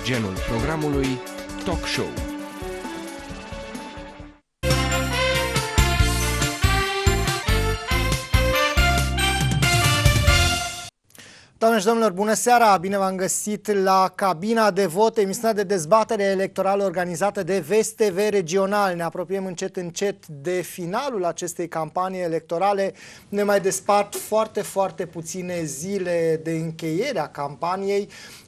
genul programului Talk Show. Doamnelor și domnilor, bună seara! Bine v-am găsit la cabina de vot, emisiunea de dezbatere electorală organizată de VSTV Regional. Ne apropiem încet de finalul acestei campanii electorale. Ne mai despart foarte puține zile de încheiere a campaniei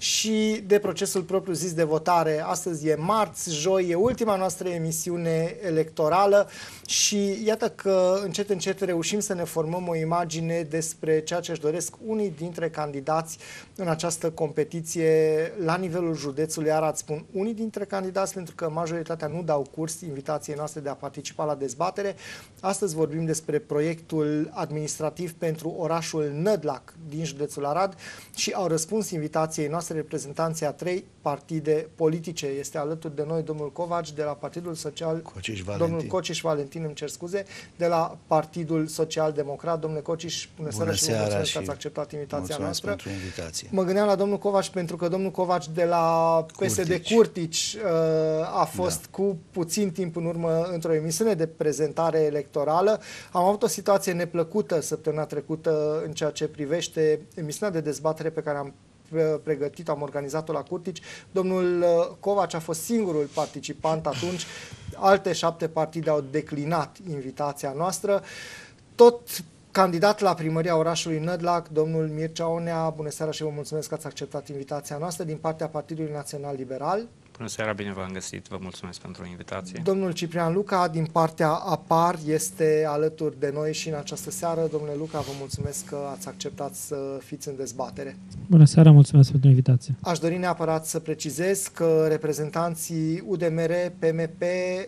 și de procesul propriu-zis de votare. Astăzi e marți, joi e ultima noastră emisiune electorală și iată că încet reușim să ne formăm o imagine despre ceea ce își doresc unii dintre candidați în această competiție la nivelul județului Arad. Spun unii dintre candidați pentru că majoritatea nu dau curs invitației noastre de a participa la dezbatere. Astăzi vorbim despre proiectul administrativ pentru orașul Nădlac din județul Arad și au răspuns invitației noastre reprezentanții a 3 partide politice. Este alături de noi domnul Covaci de la Partidul Social, domnul Cociș Valentin, îmi cer scuze, de la Partidul Social Democrat. Domnule Cociș, bună seara și vă mulțumesc că ați acceptat invitația noastră. Mă gândeam la domnul Covaci pentru că domnul Covaci de la PSD Curtici a fost cu puțin timp în urmă într-o emisiune de prezentare electorală. Am avut o situație neplăcută săptămâna trecută în ceea ce privește emisiunea de dezbatere pe care am pregătit, am organizat-o la Curtici. Domnul Covaci a fost singurul participant atunci. Alte 7 partide au declinat invitația noastră. Tot candidat la primăria orașului Nădlac, domnul Mircea Onea, bună seara și vă mulțumesc că ați acceptat invitația noastră din partea Partidului Național Liberal. Bună seara, bine v-am găsit, vă mulțumesc pentru invitație. Domnul Ciprian Luca din partea APAR este alături de noi și în această seară. Domnule Luca, vă mulțumesc că ați acceptat să fiți în dezbatere. Bună seara, mulțumesc pentru invitație. Aș dori neapărat să precizez că reprezentanții UDMR, PMP,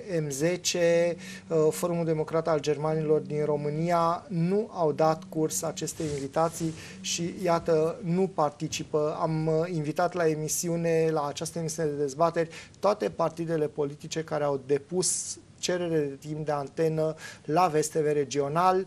M10, Forumul Democrat al Germanilor din România nu au dat curs acestei invitații și iată, nu participă. Am invitat la această emisiune de dezbatere toate partidele politice care au depus cerere de timp de antenă la VSTV Regional.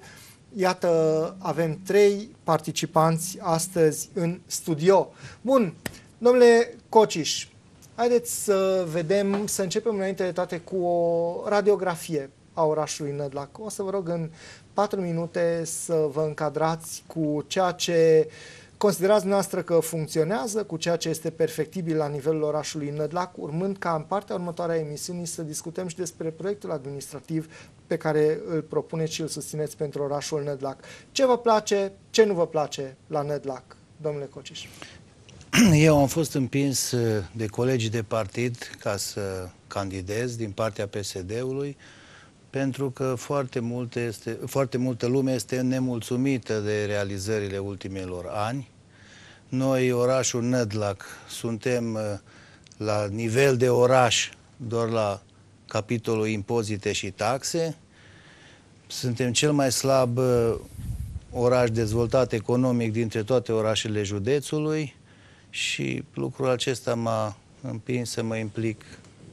Iată, avem 3 participanți astăzi în studio. Bun, domnule Cociș, haideți să vedem, să începem înainte de toate cu o radiografie a orașului Nădlac. O să vă rog în 4 minute să vă încadrați cu ceea ce considerați noastră că funcționează, cu ceea ce este perfectibil la nivelul orașului Nădlac, urmând ca în partea următoare a emisiunii să discutăm și despre proiectul administrativ pe care îl propuneți și îl susțineți pentru orașul Nădlac. Ce vă place, ce nu vă place la Nădlac, domnule Cociș? Eu am fost împins de colegii de partid ca să candidez din partea PSD-ului, pentru că foarte multă lume este nemulțumită de realizările ultimelor ani. Noi, orașul Nădlac, suntem la nivel de oraș doar la capitolul impozite și taxe. Suntem cel mai slab oraș dezvoltat economic dintre toate orașele județului și lucrul acesta m-a împins să mă implic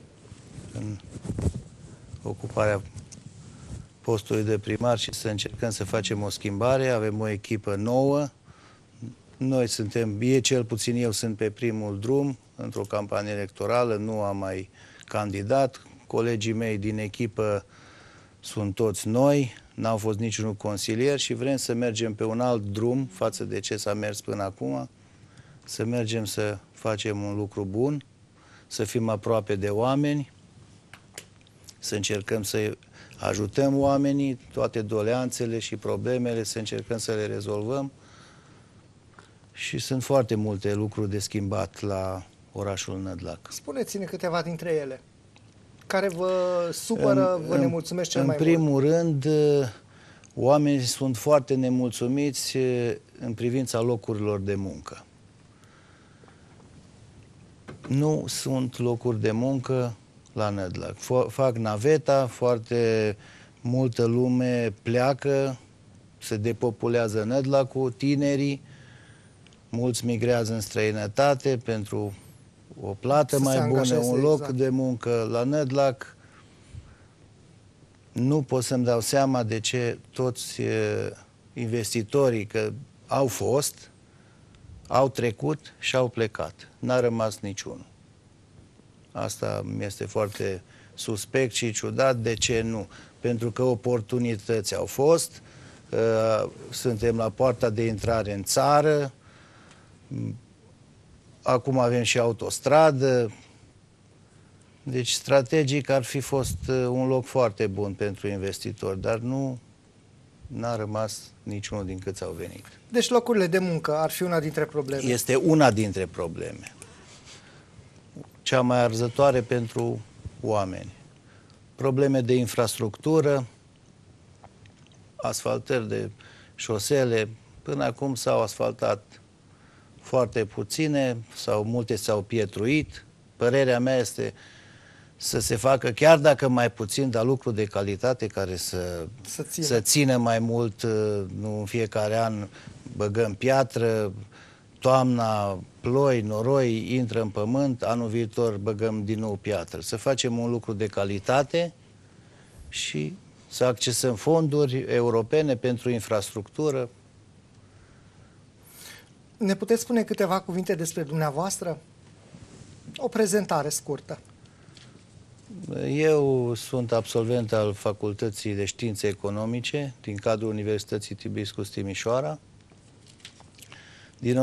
în ocuparea postului de primar și să încercăm să facem o schimbare. Avem o echipă nouă. Noi suntem, cel puțin eu sunt pe primul drum într-o campanie electorală, nu am mai candidat. Colegii mei din echipă sunt toți noi, n-au fost niciunul consilier și vrem să mergem pe un alt drum față de ce s-a mers până acum, să mergem să facem un lucru bun, să fim aproape de oameni, să încercăm să ajutăm oamenii, toate doleanțele și problemele, să încercăm să le rezolvăm și sunt foarte multe lucruri de schimbat la orașul Nădlac. Spuneți-ne câteva dintre ele. Care vă supără, vă nemulțumesc cel mai mult? În primul rând, oamenii sunt foarte nemulțumiți în privința locurilor de muncă. Nu sunt locuri de muncă la Nădlac. Fac naveta, foarte multă lume pleacă, se depopulează Nădlacul, tinerii, mulți migrează în străinătate pentru o plată mai bună, un loc de muncă la Nădlac. Nu pot să-mi dau seama de ce toți investitorii că au trecut și au plecat. N-a rămas niciunul. Asta mi este foarte suspect și ciudat. De ce nu? Pentru că oportunități au fost, suntem la poarta de intrare în țară, acum avem și autostradă, deci strategic ar fi fost un loc foarte bun pentru investitori, dar n-a rămas niciunul din câți au venit. Deci locurile de muncă ar fi una dintre probleme. Este una dintre probleme. Cea mai arzătoare pentru oameni. Probleme de infrastructură, asfaltări de șosele. Până acum s-au asfaltat foarte puține, sau multe s-au pietruit. Părerea mea este să se facă, chiar dacă mai puțin, dar lucru de calitate care să țină mai mult. Nu în fiecare an băgăm piatră, toamna ploi, noroi, intră în pământ, anul viitor băgăm din nou piatră. Să facem un lucru de calitate și să accesăm fonduri europene pentru infrastructură. Ne puteți spune câteva cuvinte despre dumneavoastră? O prezentare scurtă. Eu sunt absolvent al Facultății de Științe Economice din cadrul Universității Tiberius Timișoara. Din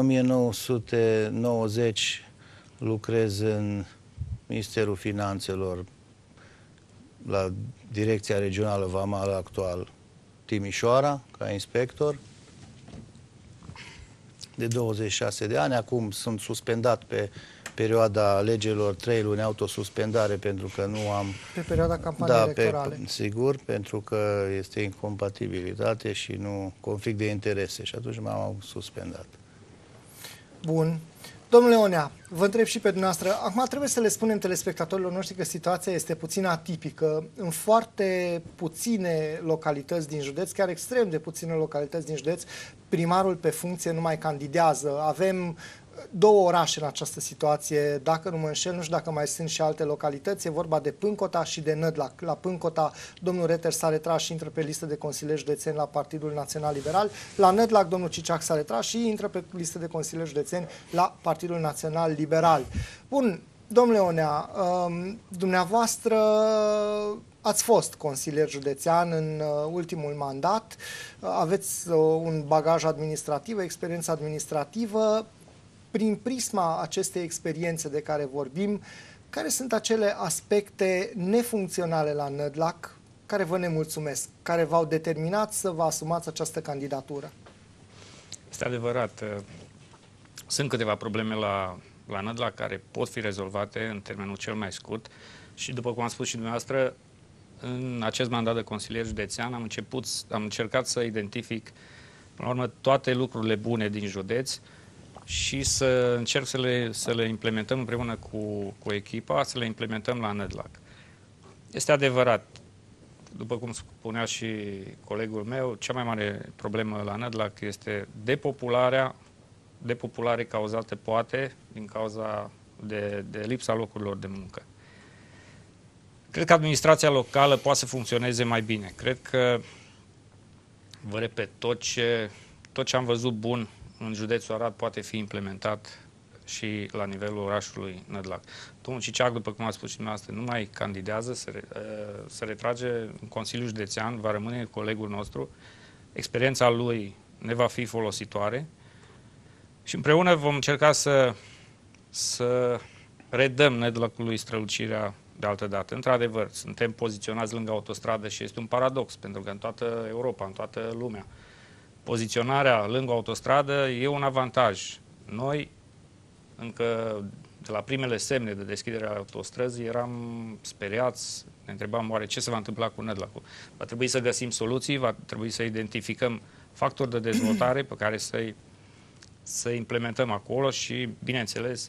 1990 lucrez în Ministerul Finanțelor, la Direcția Regională Vamală actual Timișoara, ca inspector. De 26 de ani, acum sunt suspendat pe perioada alegerilor, 3 luni autosuspendare, pentru că nu am... Pe perioada campaniei electorale. Sigur, pentru că este incompatibilitate și nu conflict de interese și atunci m-am suspendat. Bun. Domnule Onea, vă întreb și pe dumneavoastră, acum trebuie să le spunem telespectatorilor noștri că situația este puțin atipică. În foarte puține localități din județ, chiar extrem de puține localități din județ, primarul pe funcție nu mai candidează. Avem 2 orașe în această situație, dacă nu mă înșel, nu știu dacă mai sunt și alte localități, e vorba de Pâncota și de Nădlac. La Pâncota, domnul Reter s-a retras și intră pe listă de consilieri județeni la Partidul Național Liberal. La Nădlac, domnul Ciciac s-a retras și intră pe listă de consilieri județeni la Partidul Național Liberal. Bun, domnule Onea, dumneavoastră ați fost consilier județean în ultimul mandat, aveți un bagaj administrativ, experiență administrativă. Prin prisma acestei experiențe de care vorbim, care sunt acele aspecte nefuncționale la Nădlac care vă nemulțumesc, care v-au determinat să vă asumați această candidatură? Este adevărat. Sunt câteva probleme la Nădlac care pot fi rezolvate în termenul cel mai scurt și, după cum am spus și dumneavoastră, în acest mandat de consilier județean am încercat să identific, până la urmă, toate lucrurile bune din județ și să încerc să le implementăm împreună cu echipa, să le implementăm la Nădlac. Este adevărat, după cum spunea și colegul meu, cea mai mare problemă la Nădlac este depopulare cauzată poate din cauza de lipsa locurilor de muncă. Cred că administrația locală poate să funcționeze mai bine. Cred că, vă repet, tot ce am văzut bun în județul Arad poate fi implementat și la nivelul orașului Nădlac. Domnul Ciciac, după cum a spus și dumneavoastră, nu mai candidează, se retrage în Consiliul Județean, va rămâne colegul nostru. Experiența lui ne va fi folositoare și împreună vom încerca să redăm Nădlacului strălucirea de altă dată. Într-adevăr, suntem poziționați lângă autostradă și este un paradox, pentru că în toată Europa, în toată lumea, poziționarea lângă autostradă e un avantaj. Noi, încă de la primele semne de deschidere a autostrăzii, eram speriați, ne întrebam oare ce se va întâmpla cu Nădlacul. Va trebui să găsim soluții, va trebui să identificăm factori de dezvoltare pe care să implementăm acolo și, bineînțeles,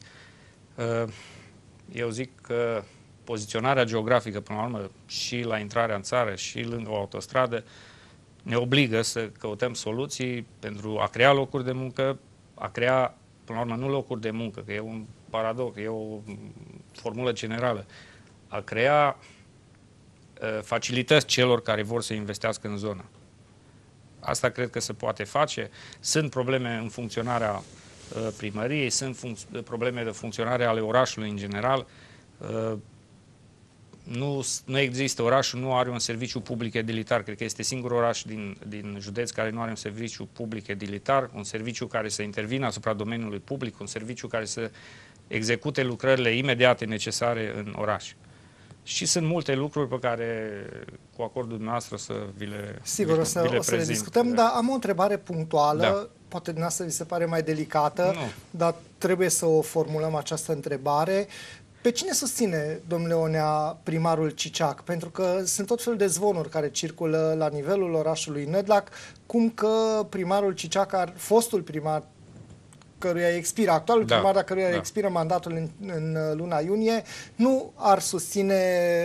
eu zic că poziționarea geografică, până la urmă, și la intrarea în țară și lângă o autostradă, ne obligă să căutăm soluții pentru a crea locuri de muncă, a crea, până la urmă, nu locuri de muncă, că e un paradox, e o formulă generală, a crea facilități celor care vor să investească în zonă. Asta cred că se poate face. Sunt probleme în funcționarea primăriei, sunt probleme de funcționare ale orașului în general, Nu există, orașul nu are un serviciu public edilitar, cred că este singurul oraș din județ care nu are un serviciu public edilitar, un serviciu care să intervină asupra domeniului public, un serviciu care să execute lucrările imediate necesare în oraș. Și sunt multe lucruri pe care, cu acordul dumneavoastră, să vi le Sigur, o să le discutăm, dar am o întrebare punctuală, poate dumneavoastră vi se pare mai delicată, dar trebuie să o formulăm această întrebare. Pe cine susține, domnule Onea, primarul Ciciac? Pentru că sunt tot felul de zvonuri care circulă la nivelul orașului Nădlac, cum că primarul Ciciac, fostul primar, căruia expiră, actualul primar, dar căruia expiră mandatul în luna iunie, nu ar susține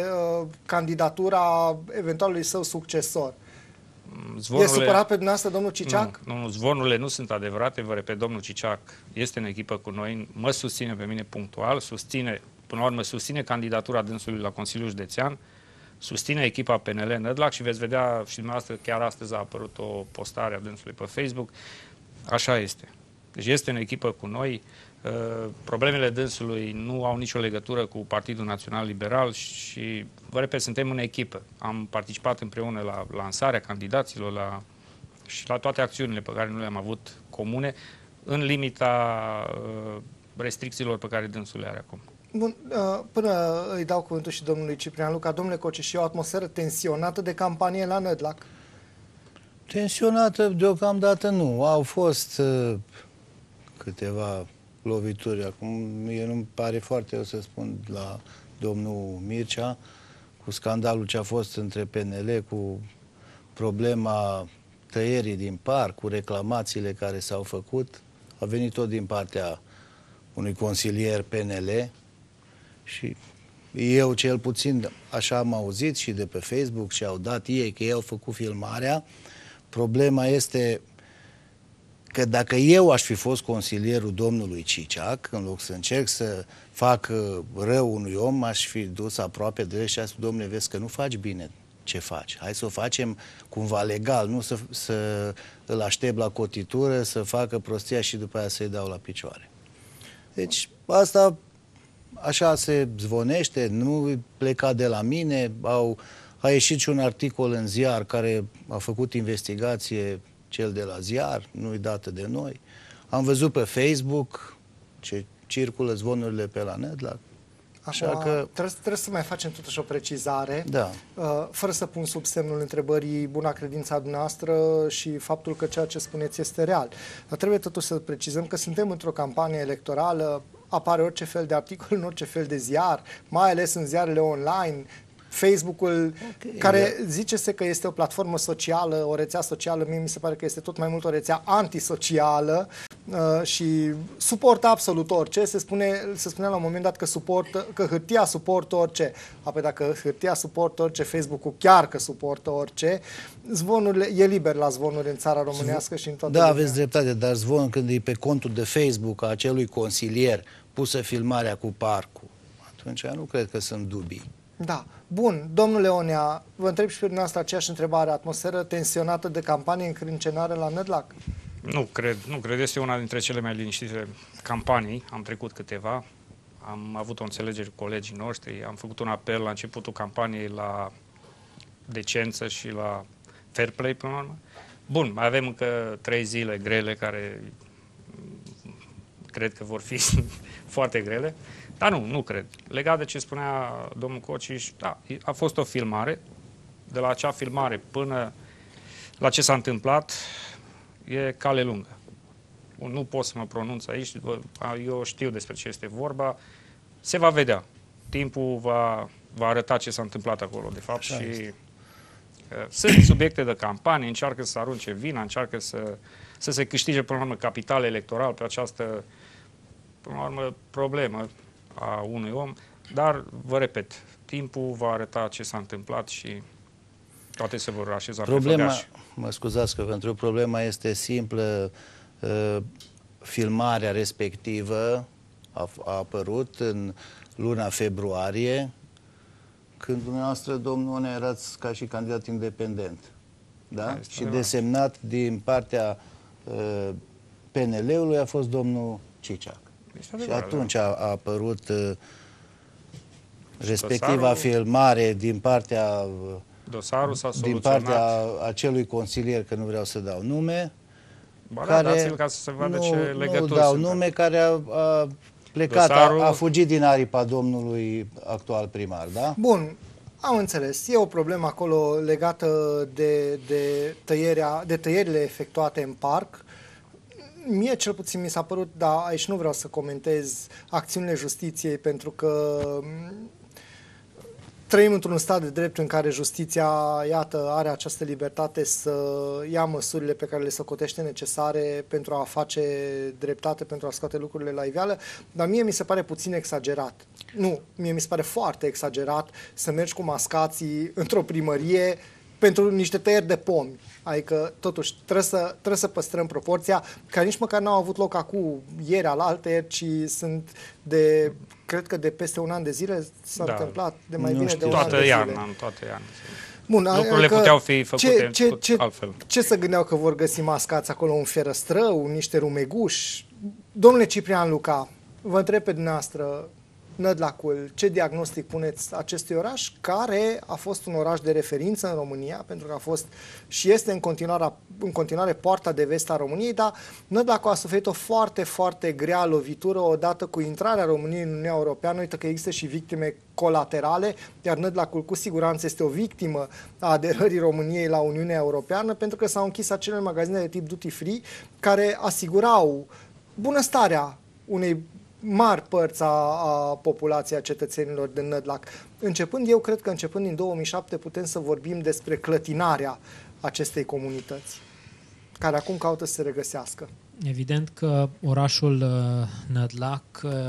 candidatura eventualului său succesor. E supărat pe dumneavoastră, domnul Ciciac? Nu, zvonurile nu sunt adevărate. Vă repet, domnul Ciciac este în echipă cu noi, mă susține pe mine punctual, până la urmă susține candidatura dânsului la Consiliul Județean, susține echipa PNL Nădlac și veți vedea și dumneavoastră, chiar astăzi a apărut o postare a dânsului pe Facebook. Așa este. Deci este în echipă cu noi. Problemele dânsului nu au nicio legătură cu Partidul Național Liberal și, vă repet, suntem în echipă. Am participat împreună la lansarea candidaților și la toate acțiunile pe care nu le-am avut comune, în limita restricțiilor pe care dânsul le are acum. Bun, până îi dau cuvântul și domnului Ciprian Luca, domnule Coce, și o atmosferă tensionată de campanie la Nădlac? Tensionată deocamdată nu. Au fost câteva lovituri. Acum, mie nu-mi pare foarte rău să spun la domnul Mircea, cu scandalul ce a fost între PNL, cu problema tăierii din parc, cu reclamațiile care s-au făcut. A venit tot din partea unui consilier PNL și eu cel puțin așa am auzit și de pe Facebook și au dat ei că ei au făcut filmarea. Problema este că dacă eu aș fi fost consilierul domnului Ciciac, în loc să încerc să fac rău unui om, aș fi dus aproape de el și a spus, domnule, vezi că nu faci bine ce faci. Hai să o facem cumva legal, nu să îl aștept la cotitură, să facă prostia și după aia să-i dau la picioare. Deci asta așa se zvonește, nu pleca de la mine, a ieșit și un articol în ziar care a făcut investigație, cel de la ziar, nu-i dată de noi. Am văzut pe Facebook ce circulă zvonurile pe la Nădlac. Așa că trebuie să mai facem totuși o precizare, fără să pun sub semnul întrebării buna credința dumneavoastră și faptul că ceea ce spuneți este real. Dar trebuie totuși să precizăm că suntem într-o campanie electorală, apare orice fel de articol în orice fel de ziar, mai ales în ziarele online, Facebook-ul, care zice-se că este o platformă socială, o rețea socială, mie mi se pare că este tot mai mult o rețea antisocială și suportă absolut orice. Se spunea la un moment dat că hârtia suportă orice. Apoi dacă hârtia suportă orice, Facebook-ul chiar că suportă orice. Zvonurile, e liber la zvonuri în țara românească și în toată lumea. Aveți dreptate, dar zvonul când e pe contul de Facebook a acelui consilier pusă filmarea cu parcul, atunci nu cred că sunt dubii. Da. Bun. Domnule Onea, vă întreb și pe dumneavoastră aceeași întrebare. Atmosferă tensionată de campanie încrâncenare la Nădlac? Nu cred. Este una dintre cele mai liniștite campanii. Am trecut câteva. Am avut o înțelegere cu colegii noștri. Am făcut un apel la începutul campaniei la decență și la fair play până la urmă. Bun, mai avem încă 3 zile grele care cred că vor fi foarte grele. Dar nu cred. Legat de ce spunea domnul Cociș, a fost o filmare. De la acea filmare până la ce s-a întâmplat, e cale lungă. Nu pot să mă pronunț aici, eu știu despre ce este vorba. Se va vedea. Timpul va arăta ce s-a întâmplat acolo, de fapt. Așa și este. Sunt subiecte de campanie, încearcă să arunce vina, încearcă să se câștige, până la urmă, capital electoral pe această, până la urmă, problemă a unui om, dar, vă repet, timpul va arăta ce s-a întâmplat și toate se vor așeza pe făgaș. Mă scuzați că pentru problema este simplă. Filmarea respectivă a apărut în luna februarie, când dumneavoastră, domnul Onea, erați ca și candidat independent. Da? Și desemnat din partea PNL-ului a fost domnul Ciciac. Și atunci a apărut respectiva filmare din partea Dosarul s-a din soluționat. partea acelui consilier, că nu vreau să dau nume, Ba da, dați-l ca să se vadă ce legături nu dau sunt. nume, care a plecat, Dosarul... a fugit din aripa domnului actual primar, da? Bun, am înțeles. E o problemă acolo legată de tăierile efectuate în parc. Mie cel puțin mi s-a părut, dar aici nu vreau să comentez acțiunile justiției, pentru că trăim într-un stat de drept în care justiția, iată, are această libertate să ia măsurile pe care le socotește necesare pentru a face dreptate, pentru a scoate lucrurile la iveală, dar mie mi se pare puțin exagerat. Nu, mie mi se pare foarte exagerat să mergi cu mascații într-o primărie pentru niște tăieri de pomi. Adică, totuși, trebuie să păstrăm proporția, care nici măcar n-au avut loc acum, ieri, alaltăieri, ci sunt de, cred că de peste un an de zile s-a întâmplat, de mai bine de un an de zile. Toată iarna. Bun, lucrurile puteau fi făcute altfel. Ce se gândeau că vor găsi mascați acolo? Un ferăstrău, niște rumeguși? Domnule Ciprian Luca, vă întreb pe dumneavoastră, Nădlacul, ce diagnostic puneți acestui oraș, care a fost un oraș de referință în România, pentru că a fost și este în continuare poarta de vest a României, dar Nădlacul a suferit o foarte, foarte grea lovitură odată cu intrarea României în Uniunea Europeană. Uită că există și victime colaterale, iar Nădlacul cu siguranță este o victimă a aderării României la Uniunea Europeană, pentru că s-au închis acele magazine de tip duty free care asigurau bunăstarea unei mari părți a populației, a cetățenilor din Nădlac. Eu cred că începând din 2007 putem să vorbim despre clătinarea acestei comunități, care acum caută să se regăsească. Evident că orașul Nădlac,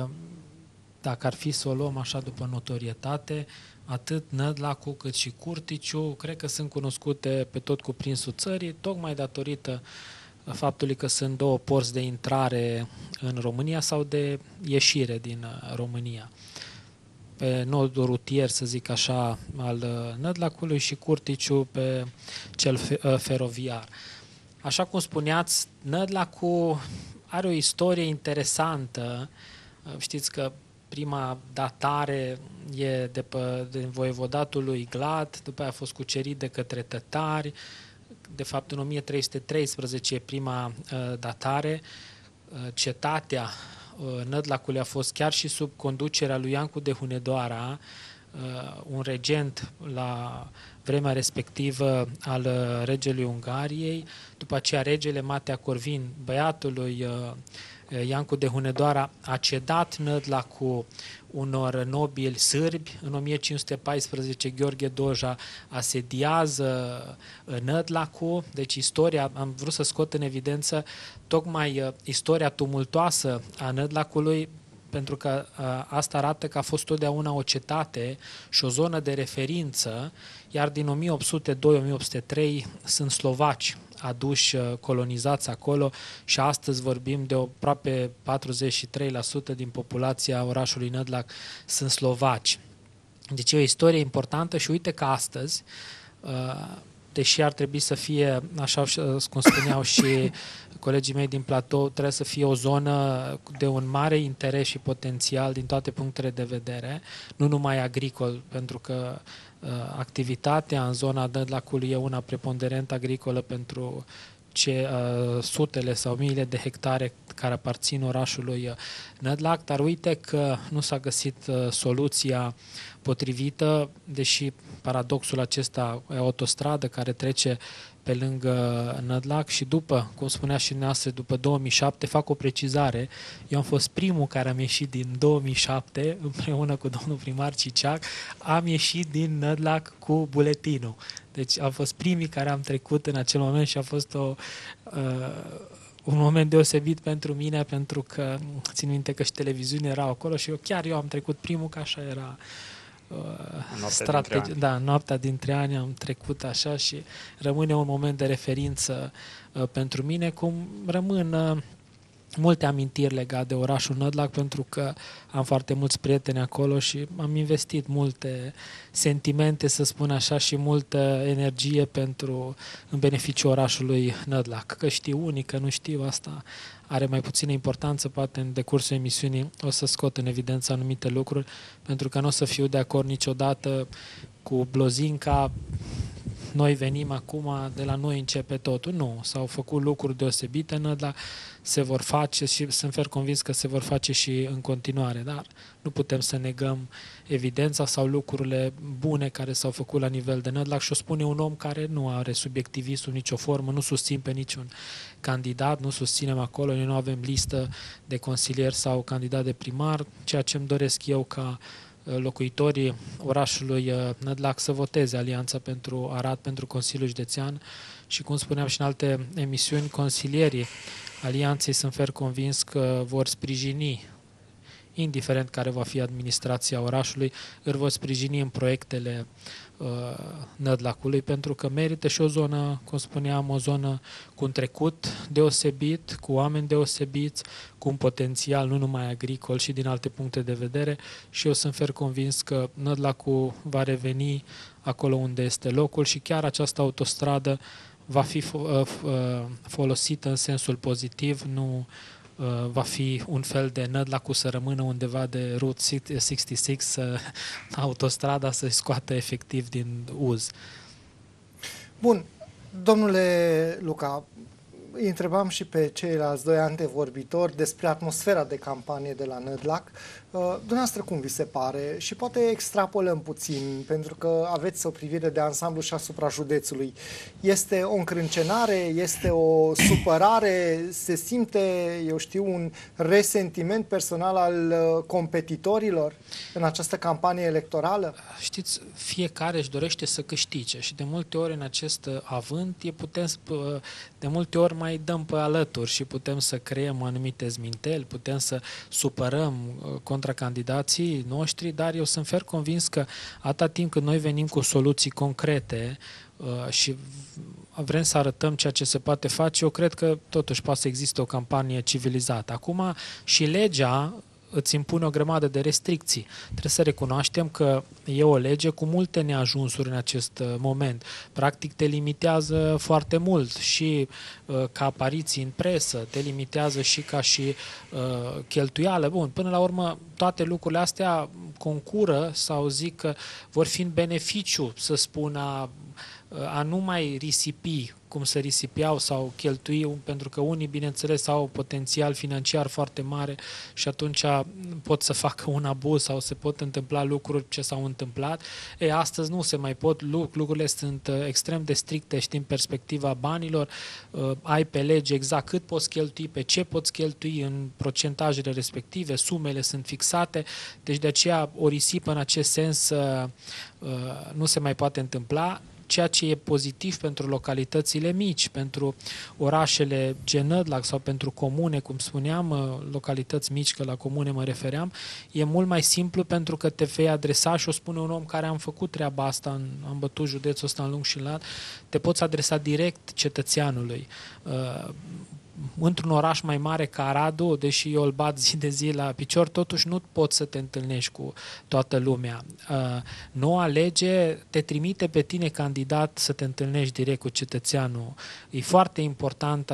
dacă ar fi să o luăm așa după notorietate, atât Nădlacul cât și Curticiu, cred că sunt cunoscute pe tot cuprinsul țării, tocmai datorită faptului că sunt două porți de intrare în România sau de ieșire din România. Pe nodul rutier, să zic așa, al Nădlacului și Curticiu pe cel feroviar. Așa cum spuneați, Nădlacul are o istorie interesantă. Știți că prima datare e din voievodatul lui Glad, după aia a fost cucerit de către tătari. De fapt, în 1313 e prima datare. Cetatea Nădlacului a fost chiar și sub conducerea lui Iancu de Hunedoara, un regent la vremea respectivă al regelui Ungariei. După aceea, regele Matea Corvin, băiatul lui Iancu de Hunedoara, a cedat Nădlacul unor nobili sârbi. În 1514 Gheorghe Doja asediază Nădlacul. Deci istoria, am vrut să scot în evidență tocmai istoria tumultoasă a Nădlacului, pentru că asta arată că a fost totdeauna o cetate și o zonă de referință, iar din 1802-1803 sunt slovaci aduși, colonizați acolo și astăzi vorbim de aproape 43% din populația orașului Nădlac sunt slovaci. Deci e o istorie importantă și uite că astăzi, deși ar trebui să fie, așa cum spuneau și colegii mei din platou, trebuie să fie o zonă de un mare interes și potențial din toate punctele de vedere, nu numai agricol, pentru că activitatea în zona Nădlacului e una preponderent agricolă pentru sutele sau miile de hectare care aparțin orașului Nădlac, dar uite că nu s-a găsit soluția potrivită, deși paradoxul acesta e autostradă care trece pe lângă Nădlac și după, cum spunea și dumneavoastră, după 2007, fac o precizare, eu am fost primul care am ieșit din 2007 împreună cu domnul primar Ciciac, am ieșit din Nădlac cu buletinul. Deci am fost primii care am trecut în acel moment și a fost un moment deosebit pentru mine, pentru că țin minte că și televiziunea erau acolo și eu am trecut primul, că așa era noaptea dintre ani am trecut așa și rămâne un moment de referință pentru mine, cum rămân multe amintiri legate de orașul Nădlac, pentru că am foarte mulți prieteni acolo și am investit multe sentimente, să spun așa, și multă energie în beneficiul orașului Nădlac. Că știu unii, că nu știu, asta are mai puțină importanță, poate în decursul emisiunii o să scot în evidență anumite lucruri, pentru că nu o să fiu de acord niciodată cu blozinca noi venim acum, de la noi începe totul. Nu, s-au făcut lucruri deosebite în Nădlac, se vor face și sunt fer convins că se vor face și în continuare, dar nu putem să negăm evidența sau lucrurile bune care s-au făcut la nivel de Nădlac și o spune un om care nu are subiectivism în nicio formă, nu susțin pe niciun candidat, nu susținem acolo, noi nu avem listă de consilier sau candidat de primar, ceea ce îmi doresc eu ca locuitorii orașului Nădlac să voteze Alianța pentru Arad, pentru Consiliul Județean și, cum spuneam și în alte emisiuni, consilierii Alianței sunt fer convins că vor sprijini, indiferent care va fi administrația orașului, îl vor sprijini în proiectele Nădlacului, pentru că merită și o zonă, cum spuneam, o zonă cu un trecut deosebit, cu oameni deosebiți, cu un potențial nu numai agricol și din alte puncte de vedere, și eu sunt fer convins că Nădlacul va reveni acolo unde este locul și chiar această autostradă va fi folosită în sensul pozitiv, nu va fi un fel de Nădlacul să rămână undeva de Route 66, autostrada să-i scoată efectiv din uz. Bun, domnule Luca, îi întrebam și pe ceilalți doi antevorbitori despre atmosfera de campanie de la Nădlac. Dumneavoastră cum vi se pare? Și poate extrapolăm puțin, pentru că aveți o privire de ansamblu și asupra județului. Este o încrâncenare? Este o supărare? Se simte, eu știu, un resentiment personal al competitorii în această campanie electorală? Știți, fiecare își dorește să câștige și de multe ori în acest avânt de multe ori mai dăm pe alături și putem să creăm anumite zminteli, putem să supărăm contra candidații noștri, dar eu sunt fer convins că atâta timp cât noi venim cu soluții concrete și vrem să arătăm ceea ce se poate face, eu cred că totuși poate să existe o campanie civilizată. Acum și legea îți impune o grămadă de restricții. Trebuie să recunoaștem că e o lege cu multe neajunsuri în acest moment. Practic te limitează foarte mult și ca apariții în presă, te limitează și ca și cheltuială. Bun, până la urmă toate lucrurile astea concură sau zic că vor fi în beneficiu, să spun, a nu mai risipi cum se risipiau sau cheltui, pentru că unii, bineînțeles, au potențial financiar foarte mare și atunci pot să facă un abuz sau se pot întâmpla lucruri ce s-au întâmplat. Astăzi nu se mai pot, lucrurile sunt extrem de stricte și din perspectiva banilor, ai pe lege exact cât poți cheltui, pe ce poți cheltui în procentajele respective, sumele sunt fixate, deci de aceea o risipă în acest sens nu se mai poate întâmpla. Ceea ce e pozitiv pentru localitățile mici, pentru orașele gen Nădlac sau pentru comune, cum spuneam, localități mici, că la comune mă refeream, e mult mai simplu pentru că te vei adresa și o spune un om care am făcut treaba asta, am bătut județul ăsta în lung și în lat, te poți adresa direct cetățeanului. Într-un oraș mai mare ca Aradul, deși eu îl bat zi de zi la picior, totuși nu poți să te întâlnești cu toată lumea. Noua lege te trimite pe tine, candidat, să te întâlnești direct cu cetățeanul. E foarte important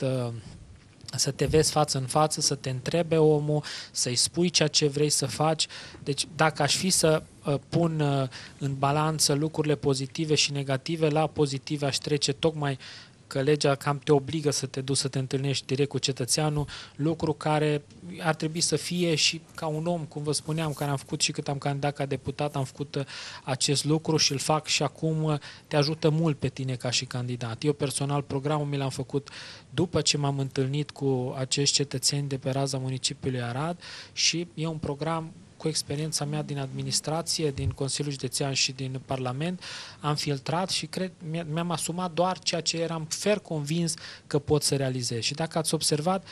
să te vezi față în față, să te întrebe omul, să-i spui ceea ce vrei să faci. Deci dacă aș fi să pun în balanță lucrurile pozitive și negative, la pozitive aș trece tocmai că legea cam te obligă să te duci să te întâlnești direct cu cetățeanul, lucru care ar trebui să fie și ca un om, cum vă spuneam, care am făcut și cât am candidat ca deputat, am făcut acest lucru și îl fac și acum te ajută mult pe tine ca și candidat. Eu personal programul mi l-am făcut după ce m-am întâlnit cu acești cetățeni de pe raza municipiului Arad și e un program cu experiența mea din administrație, din Consiliul Județean și din Parlament, am filtrat și mi-am asumat doar ceea ce eram fer convins că pot să realizez. Și dacă ați observat,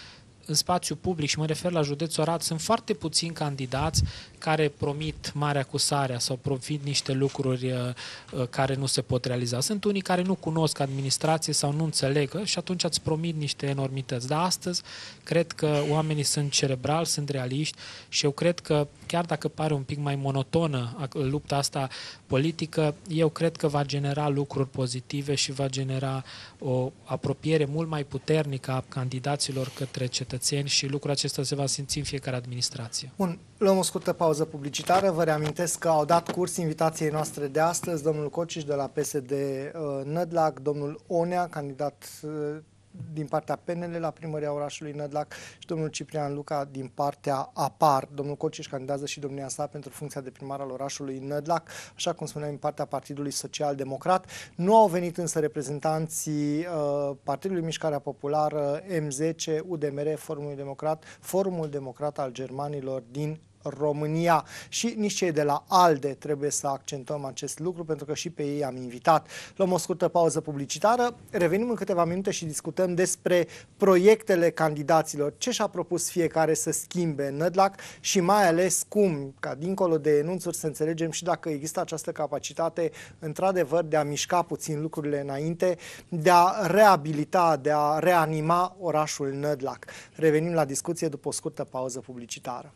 în spațiu public, și mă refer la județul Arad, sunt foarte puțini candidați care promit marea cu sarea sau promit niște lucruri care nu se pot realiza. Sunt unii care nu cunosc administrație sau nu înțeleg și atunci îți promit niște enormități. Dar astăzi cred că oamenii sunt cerebrali, sunt realiști și eu cred că chiar dacă pare un pic mai monotonă lupta asta politică, eu cred că va genera lucruri pozitive și va genera o apropiere mult mai puternică a candidaților către cetățeni și lucrul acesta se va simți în fiecare administrație. Bun, luăm o scurtă pauză publicitară. Vă reamintesc că au dat curs invitației noastre de astăzi domnul Cociș de la PSD Nădlac, domnul Onea, candidat din partea PNL la primăria orașului Nădlac și domnul Ciprian Luca din partea APAR. Domnul Cociș candidează și domnia sa pentru funcția de primar al orașului Nădlac, așa cum spuneam, din partea Partidului Social Democrat. Nu au venit însă reprezentanții Partidului Mișcarea Populară, M10, UDMR, Forumul Democrat al Germanilor din România și nici cei de la ALDE. Trebuie să accentuăm acest lucru pentru că și pe ei am invitat. Luăm o scurtă pauză publicitară, revenim în câteva minute și discutăm despre proiectele candidaților, ce și-a propus fiecare să schimbe în Nădlac și mai ales cum, ca dincolo de enunțuri, să înțelegem și dacă există această capacitate într-adevăr de a mișca puțin lucrurile înainte, de a reabilita, de a reanima orașul Nădlac. Revenim la discuție după o scurtă pauză publicitară.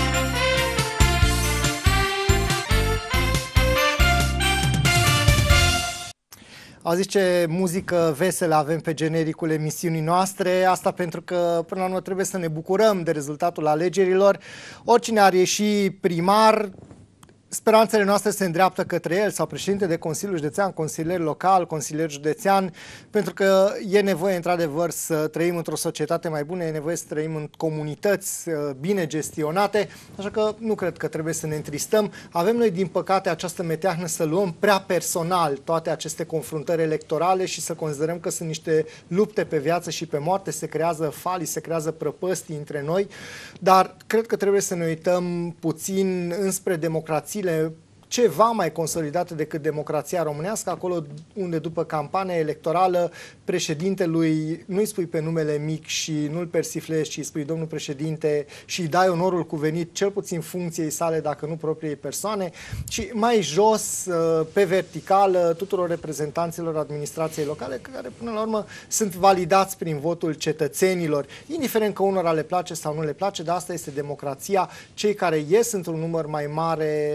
Auziți ce muzică veselă avem pe genericul emisiunii noastre, asta pentru că până la urmă trebuie să ne bucurăm de rezultatul alegerilor. Oricine ar ieși primar, speranțele noastre se îndreaptă către el sau președinte de Consiliu Județean, consilier local, consilier județean, pentru că e nevoie într-adevăr să trăim într-o societate mai bună, e nevoie să trăim în comunități bine gestionate, așa că nu cred că trebuie să ne întristăm. Avem noi, din păcate, această meteahnă să luăm prea personal toate aceste confruntări electorale și să considerăm că sunt niște lupte pe viață și pe moarte, se creează falii, se creează prăpăstii între noi, dar cred că trebuie să ne uităm puțin înspre democrație, ceva mai consolidate decât democrația românească, acolo unde după campania electorală președintelui nu-i spui pe numele mic și nu-l persiflezi, ci îi spui domnul președinte și îi dai onorul cuvenit, cel puțin funcției sale, dacă nu propriei persoane, și mai jos, pe verticală, tuturor reprezentanților administrației locale, care până la urmă sunt validați prin votul cetățenilor, indiferent că unora le place sau nu le place, dar asta este democrația. Cei care ies într-un număr mai mare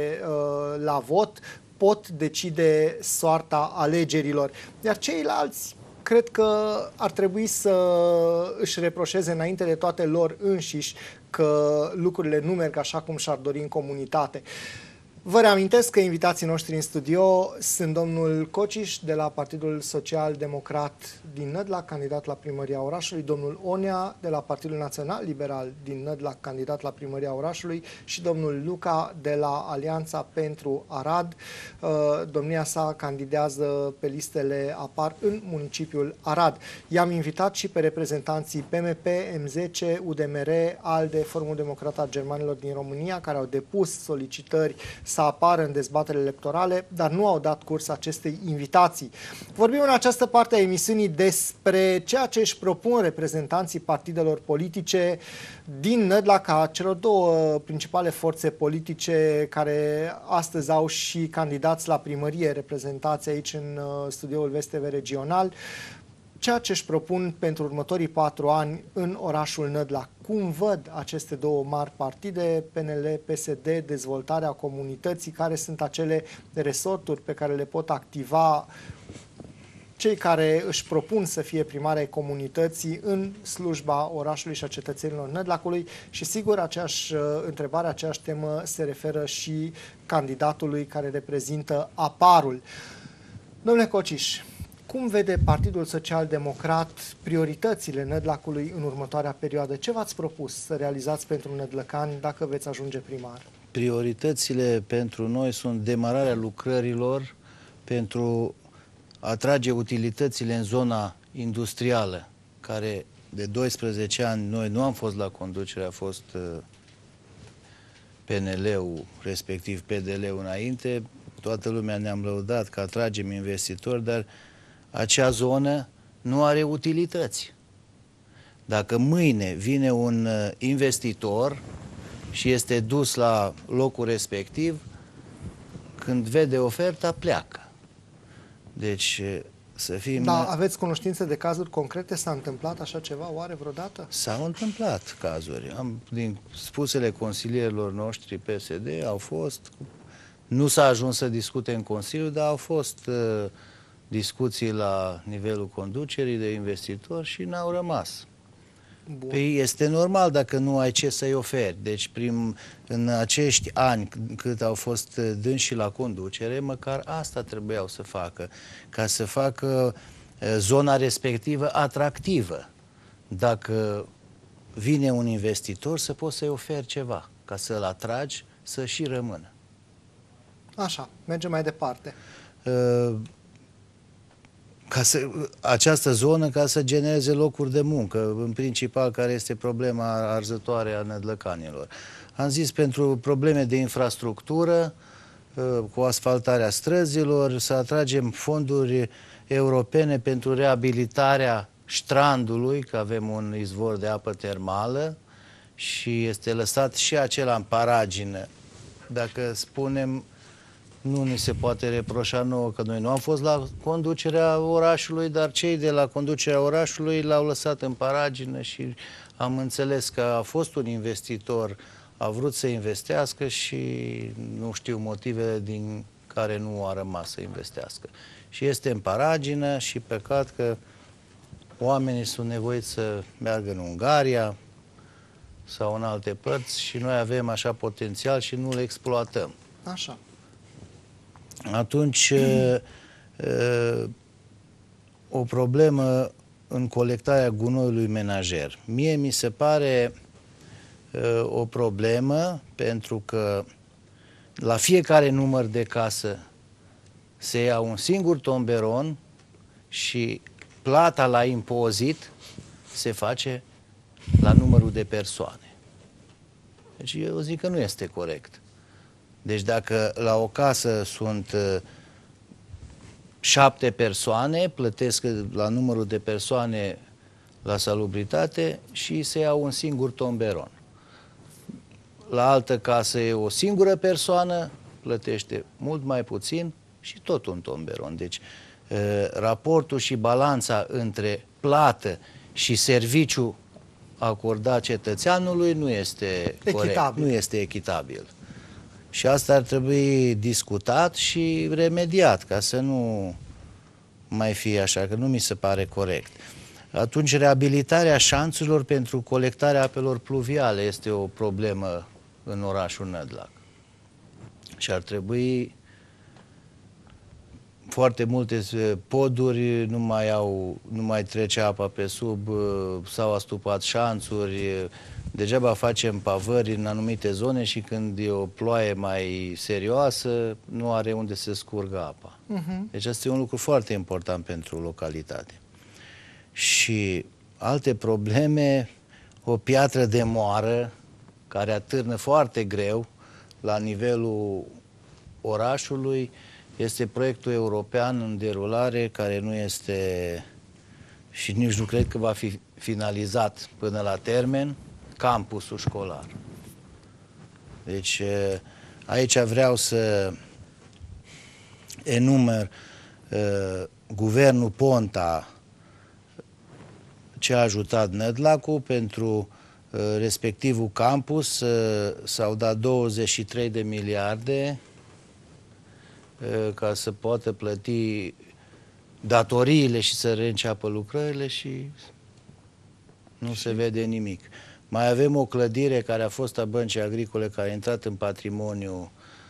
la vot pot decide soarta alegerilor. Iar ceilalți cred că ar trebui să își reproșeze înainte de toate lor înșiși că lucrurile nu merg așa cum și-ar dori în comunitate. Vă reamintesc că invitații noștri în studio sunt domnul Cociș de la Partidul Social Democrat din Nădlac, candidat la primăria orașului, domnul Onea de la Partidul Național Liberal din Nădlac, candidat la primăria orașului și domnul Luca de la Alianța pentru Arad. Domnia sa candidează pe listele APAR în municipiul Arad. I-am invitat și pe reprezentanții PMP, M10, UDMR, ALDE, Forumul Democrat al Germanilor din România, care au depus solicitări să apară în dezbaterile electorale, dar nu au dat curs acestei invitații. Vorbim în această parte a emisiunii despre ceea ce își propun reprezentanții partidelor politice din Nădlac, a celor două principale forțe politice care astăzi au și candidați la primărie reprezentați aici în studioul VSTV regional, ceea ce își propun pentru următorii 4 ani în orașul Nădlac. Cum văd aceste două mari partide, PNL, PSD, dezvoltarea comunității, care sunt acele resorturi pe care le pot activa cei care își propun să fie primari ai comunității în slujba orașului și a cetățenilor Nădlacului și sigur aceeași întrebare, aceeași temă se referă și candidatului care reprezintă APAR-ul. Domnule Cociș, cum vede Partidul Social Democrat prioritățile Nădlacului în următoarea perioadă? Ce v-ați propus să realizați pentru nădlăcani dacă veți ajunge primar? Prioritățile pentru noi sunt demararea lucrărilor pentru a trage utilitățile în zona industrială, care de 12 ani noi nu am fost la conducere, a fost PNL-ul, respectiv PDL-ul înainte. Toată lumea ne-am lăudat că atragem investitori, dar acea zonă nu are utilități. Dacă mâine vine un investitor și este dus la locul respectiv, când vede oferta, pleacă. Deci să fim... Da, aveți cunoștințe de cazuri concrete? S-a întâmplat așa ceva oare vreodată? S-au întâmplat cazuri. Din spusele consilierilor noștri PSD au fost... Nu s-a ajuns să discute în Consiliu, dar au fost discuții la nivelul conducerii de investitori și n-au rămas. Bun. Păi este normal dacă nu ai ce să-i oferi. Deci în acești ani cât au fost dânși la conducere, măcar asta trebuiau să facă, ca să facă zona respectivă atractivă. Dacă vine un investitor, să poți să-i oferi ceva, ca să-l atragi să și rămână. Așa, mergem mai departe. Această zonă ca să genereze locuri de muncă, în principal care este problema arzătoare a nădlăcanilor. Am zis pentru probleme de infrastructură, cu asfaltarea străzilor, să atragem fonduri europene pentru reabilitarea Strandului, că avem un izvor de apă termală și este lăsat și acela în paragină. Dacă spunem, nu ni se poate reproșa nouă că noi nu am fost la conducerea orașului, dar cei de la conducerea orașului l-au lăsat în paragină și am înțeles că a fost un investitor, a vrut să investească și nu știu motivele din care nu a rămas să investească. Și este în paragină și păcat că oamenii sunt nevoiți să meargă în Ungaria sau în alte părți și noi avem așa potențial și nu le exploatăm. Așa. Atunci, o problemă în colectarea gunoiului menajer. Mie mi se pare o problemă pentru că la fiecare număr de casă se ia un singur tomberon și plata la impozit se face la numărul de persoane. Deci eu zic că nu este corect. Deci dacă la o casă sunt 7 persoane, plătesc la numărul de persoane la salubritate și se ia un singur tomberon. La altă casă e o singură persoană, plătește mult mai puțin și tot un tomberon. Deci raportul și balanța între plată și serviciu acordat cetățeanului nu este corect, nu este echitabil. Și asta ar trebui discutat și remediat, ca să nu mai fie așa, că nu mi se pare corect. Atunci, reabilitarea șanțurilor pentru colectarea apelor pluviale este o problemă în orașul Nădlac. Și ar trebui foarte multe poduri, nu mai trece apa pe sub, s-au astupat șanțuri, degeaba facem pavări în anumite zone și când e o ploaie mai serioasă, nu are unde să scurgă apa. Deci asta e un lucru foarte important pentru localitate. Și alte probleme, o piatră de moară care atârnă foarte greu la nivelul orașului, este proiectul european în derulare care nu este și nici nu cred că va fi finalizat până la termen, campusul școlar. Deci aici vreau să enumer guvernul Ponta ce a ajutat Nădlacul pentru respectivul campus. S-au dat 23 de miliarde ca să poată plăti datoriile și să reînceapă lucrările și nu se vede nimic. Mai avem o clădire care a fost a Băncii Agricole, care a intrat în patrimoniu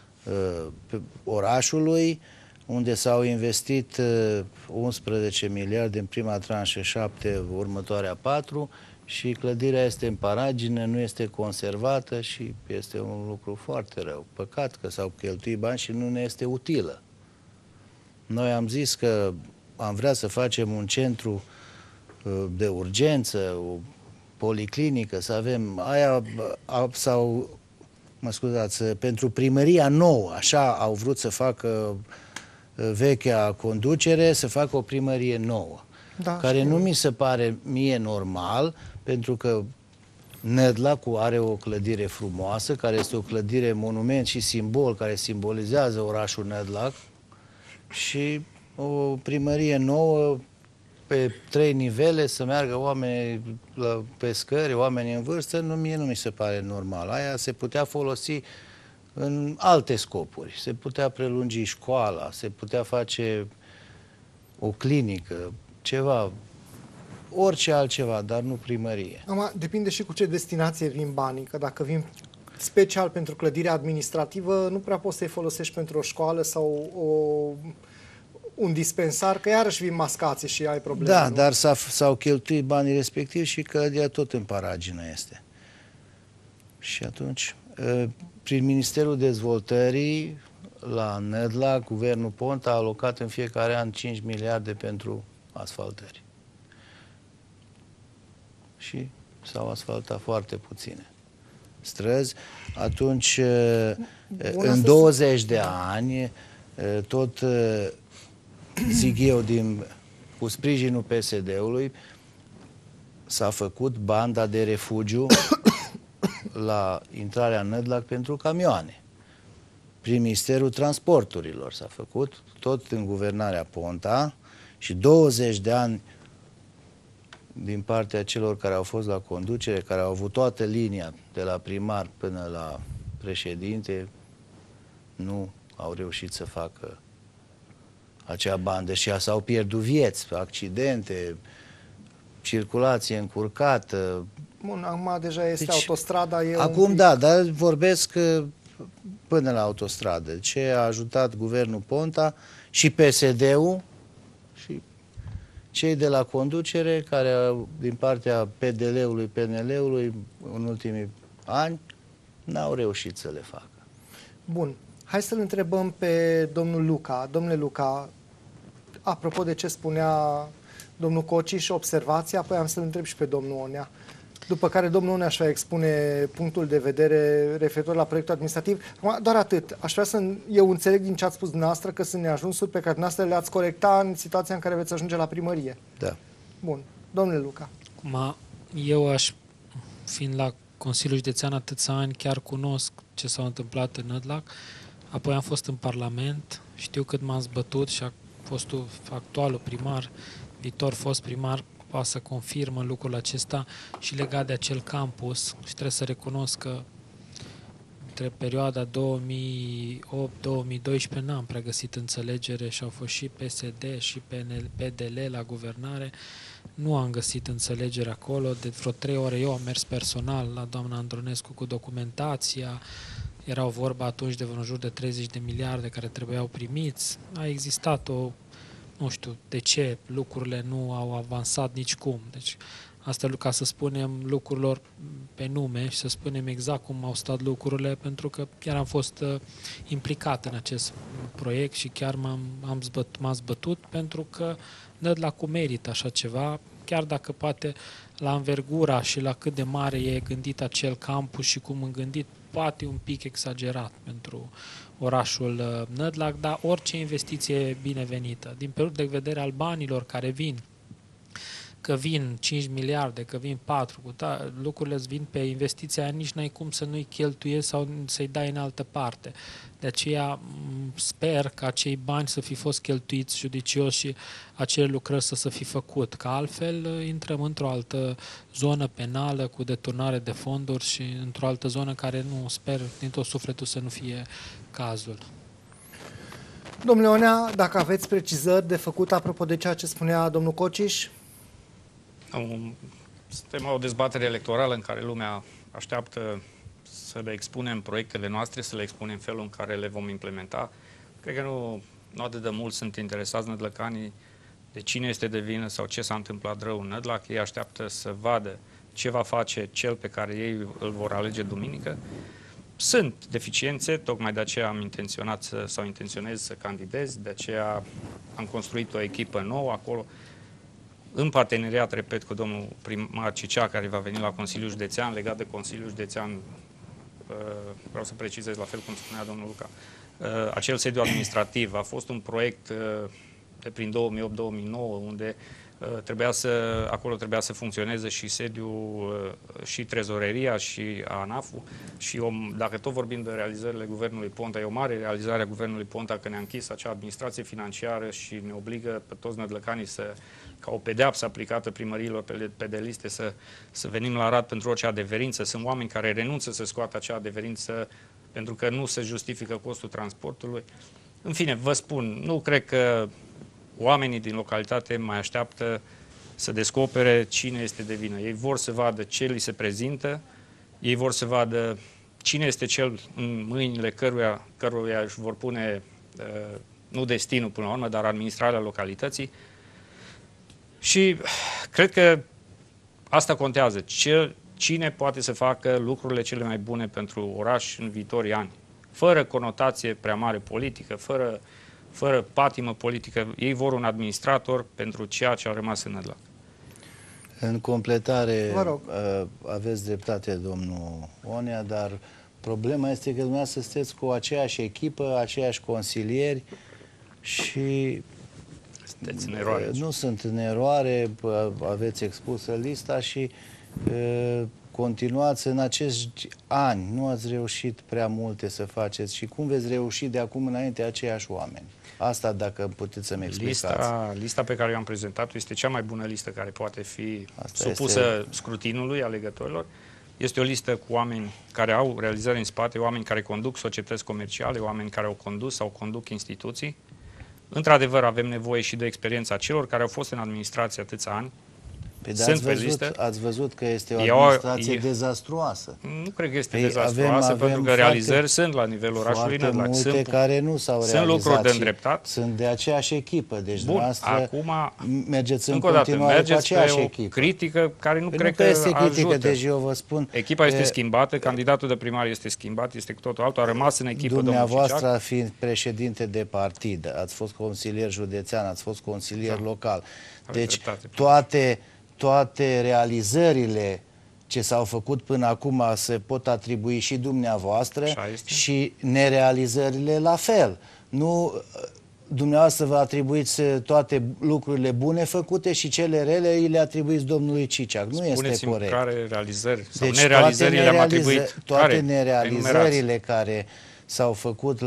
orașului, unde s-au investit 11 miliarde în prima tranșă, 7 următoarea 4 și clădirea este în paragină, nu este conservată și este un lucru foarte rău. Păcat că s-au cheltuit bani și nu ne este utilă. Noi am zis că am vrea să facem un centru de urgență, o policlinică, să avem aia sau, mă scuzați, pentru primăria nouă, așa au vrut să facă vechea conducere, să facă o primărie nouă. Da, care știu. nu mi se pare mie normal, pentru că Nădlacu are o clădire frumoasă, care este o clădire monument și simbol, care simbolizează orașul Nădlac, și o primărie nouă pe 3 nivele, să meargă oameni pe scări, oameni în vârstă, mie nu mi se pare normal. Aia se putea folosi în alte scopuri. Se putea prelungi școala, se putea face o clinică, ceva, orice altceva, dar nu primărie. Acum, depinde și cu ce destinație vin banii, că dacă vin special pentru clădirea administrativă, nu prea poți să-i folosești pentru o școală sau un dispensar, că iarăși vin mascați și ai probleme. Da, nu? dar s-au cheltuit banii respectivi și clădirea tot în paragină este. Și atunci, prin Ministerul Dezvoltării, la Nădlac, Guvernul Ponta a alocat în fiecare an 5 miliarde pentru asfaltări. Și s-au asfaltat foarte puține străzi. Atunci, în 20 de ani, tot, zic eu, cu sprijinul PSD-ului, s-a făcut banda de refugiu la intrarea în Nădlac pentru camioane. Prin Ministerul Transporturilor s-a făcut, tot în guvernarea Ponta, și 20 de ani din partea celor care au fost la conducere, care au avut toată linia, de la primar până la președinte, nu au reușit să facă acea bandă și s-au pierdut vieți, accidente, circulație încurcată. Bun, acum deja este Deci, autostrada. Acum da, dar vorbesc până la autostradă. Ce a ajutat guvernul Ponta și PSD-ul și cei de la conducere, care din partea PDL-ului, PNL-ului, în ultimii ani, n-au reușit să le facă. Bun. Hai să-l întrebăm pe domnul Luca. Domnule Luca, apropo de ce spunea domnul Cociș, observația, apoi am să-l întreb și pe domnul Onea. După care domnul Onea își va expune punctul de vedere referitor la proiectul administrativ. Doar atât. Aș vrea eu înțeleg din ce ați spus dumneavoastră că sunt neajunsuri pe care dumneavoastră le-ați corecta în situația în care veți ajunge la primărie. Da. Bun. Domnule Luca. Acum, eu fiind la Consiliul Județean atâția ani, chiar cunosc ce s-a întâmplat în Nădlac, apoi am fost în Parlament, știu cât m-am zbătut și a fostul actualul primar, viitor fost primar, poate să confirmă lucrul acesta și legat de acel campus, și trebuie să recunosc că între perioada 2008-2012 n-am prea găsit înțelegere și au fost și PSD și PDL la guvernare. Nu am găsit înțelegere acolo. De vreo 3 ore eu am mers personal la doamna Andronescu cu documentația. Erau vorba atunci de în jur de 30 de miliarde care trebuiau primiți. A existat nu știu de ce lucrurile nu au avansat nicicum. Deci asta ca să spunem lucrurilor pe nume și să spunem exact cum au stat lucrurile, pentru că chiar am fost implicat în acest proiect și chiar m-am zbătut pentru că Nădlacu merită așa ceva, chiar dacă poate la învergura și la cât de mare e gândit acel campus și cum e gândit, poate un pic exagerat pentru orașul Nădlac, dar orice investiție e binevenită. Din punct de vedere al banilor care vin, că vin 5 miliarde, că vin 4, lucrurile îți vin pe investiția aia, nici n-ai cum să nu-i cheltuiezi sau să-i dai în altă parte. De aceea sper că acei bani să fi fost cheltuiți judicios și acele lucrări să fi făcut, că altfel intrăm într-o altă zonă penală cu deturnare de fonduri și într-o altă zonă care nu sper din tot sufletul să nu fie cazul. Domnule Onea, dacă aveți precizări de făcut apropo de ceea ce spunea domnul Cociș? Suntem la o dezbatere electorală în care lumea așteaptă să le expunem proiectele noastre, să le expunem felul în care le vom implementa. Cred că nu atât de mult sunt interesați nădlăcanii de cine este de vină sau ce s-a întâmplat rău în Nădlac. Ei așteaptă să vadă ce va face cel pe care ei îl vor alege duminică. Sunt deficiențe, tocmai de aceea am intenționat sau intenționez să candidez, de aceea am construit o echipă nouă acolo, în parteneriat, repet, cu domnul primar Cicea, care va veni la Consiliul Județean. Legat de Consiliul Județean, vreau să precizez, la fel cum spunea domnul Luca, acel sediu administrativ a fost un proiect de prin 2008-2009, unde acolo trebuia să funcționeze și sediul, și trezoreria, și ANAF-ul. Și dacă tot vorbim de realizările guvernului Ponta, e o mare realizare a guvernului Ponta că ne-a închis acea administrație financiară și ne obligă pe toți nădlăcanii ca o pedeapsă aplicată primăriilor pedeliste să venim la Arad pentru orice adeverință. Sunt oameni care renunță să scoată acea adeverință pentru că nu se justifică costul transportului. În fine, vă spun, nu cred că oamenii din localitate mai așteaptă să descopere cine este de vină. Ei vor să vadă ce li se prezintă, ei vor să vadă cine este cel în mâinile căruia își vor pune, nu destinul până la urmă, dar administrarea localității. Și cred că asta contează. Cine poate să facă lucrurile cele mai bune pentru oraș în viitorii ani, fără conotație prea mare politică, fără patimă politică. Ei vor un administrator pentru ceea ce a rămas în Nădlac. În completare, aveți dreptate, domnul Onea, dar problema este că dumneavoastră sunteți cu aceeași echipă, aceiași consilieri și sunteți în eroare. Nu sunt în eroare, aveți expusă lista și continuați în acești ani. Nu ați reușit prea multe să faceți și cum veți reuși de acum înainte aceiași oameni? Asta dacă puteți să-mi explicați. Lista pe care eu am prezentat-o este cea mai bună listă care poate fi supusă scrutinului alegătorilor. Este o listă cu oameni care au realizări în spate, oameni care conduc societăți comerciale, oameni care au condus sau conduc instituții. Într-adevăr, avem nevoie și de experiența celor care au fost în administrație atâția ani. Ați văzut că este o administrație dezastruoasă. Nu cred că este dezastruoasă, pentru că realizări sunt la nivelul orașului Nădlac. Multe care nu s-au realizat. Sunt lucruri de îndreptat. Sunt de aceeași echipă. Deci acum mergeți în continuare cu aceeași echipă. Critică care nu cred că este critică, ajută. deci eu vă spun. Echipa este schimbată, candidatul de primar este schimbat, este cu totul altul, a rămas în echipă dumneavoastră fiind președinte de partid, ați fost consilier județean, ați fost consilier local. Deci toate realizările ce s-au făcut până acum se pot atribui și dumneavoastră și nerealizările la fel. Nu, dumneavoastră vă atribuiți toate lucrurile bune făcute și cele rele îi le atribuiți domnului Ciciac. Nu este corect. Care realizări sau deci nerealizările le-am atribuit? Toate nerealizările care s-au făcut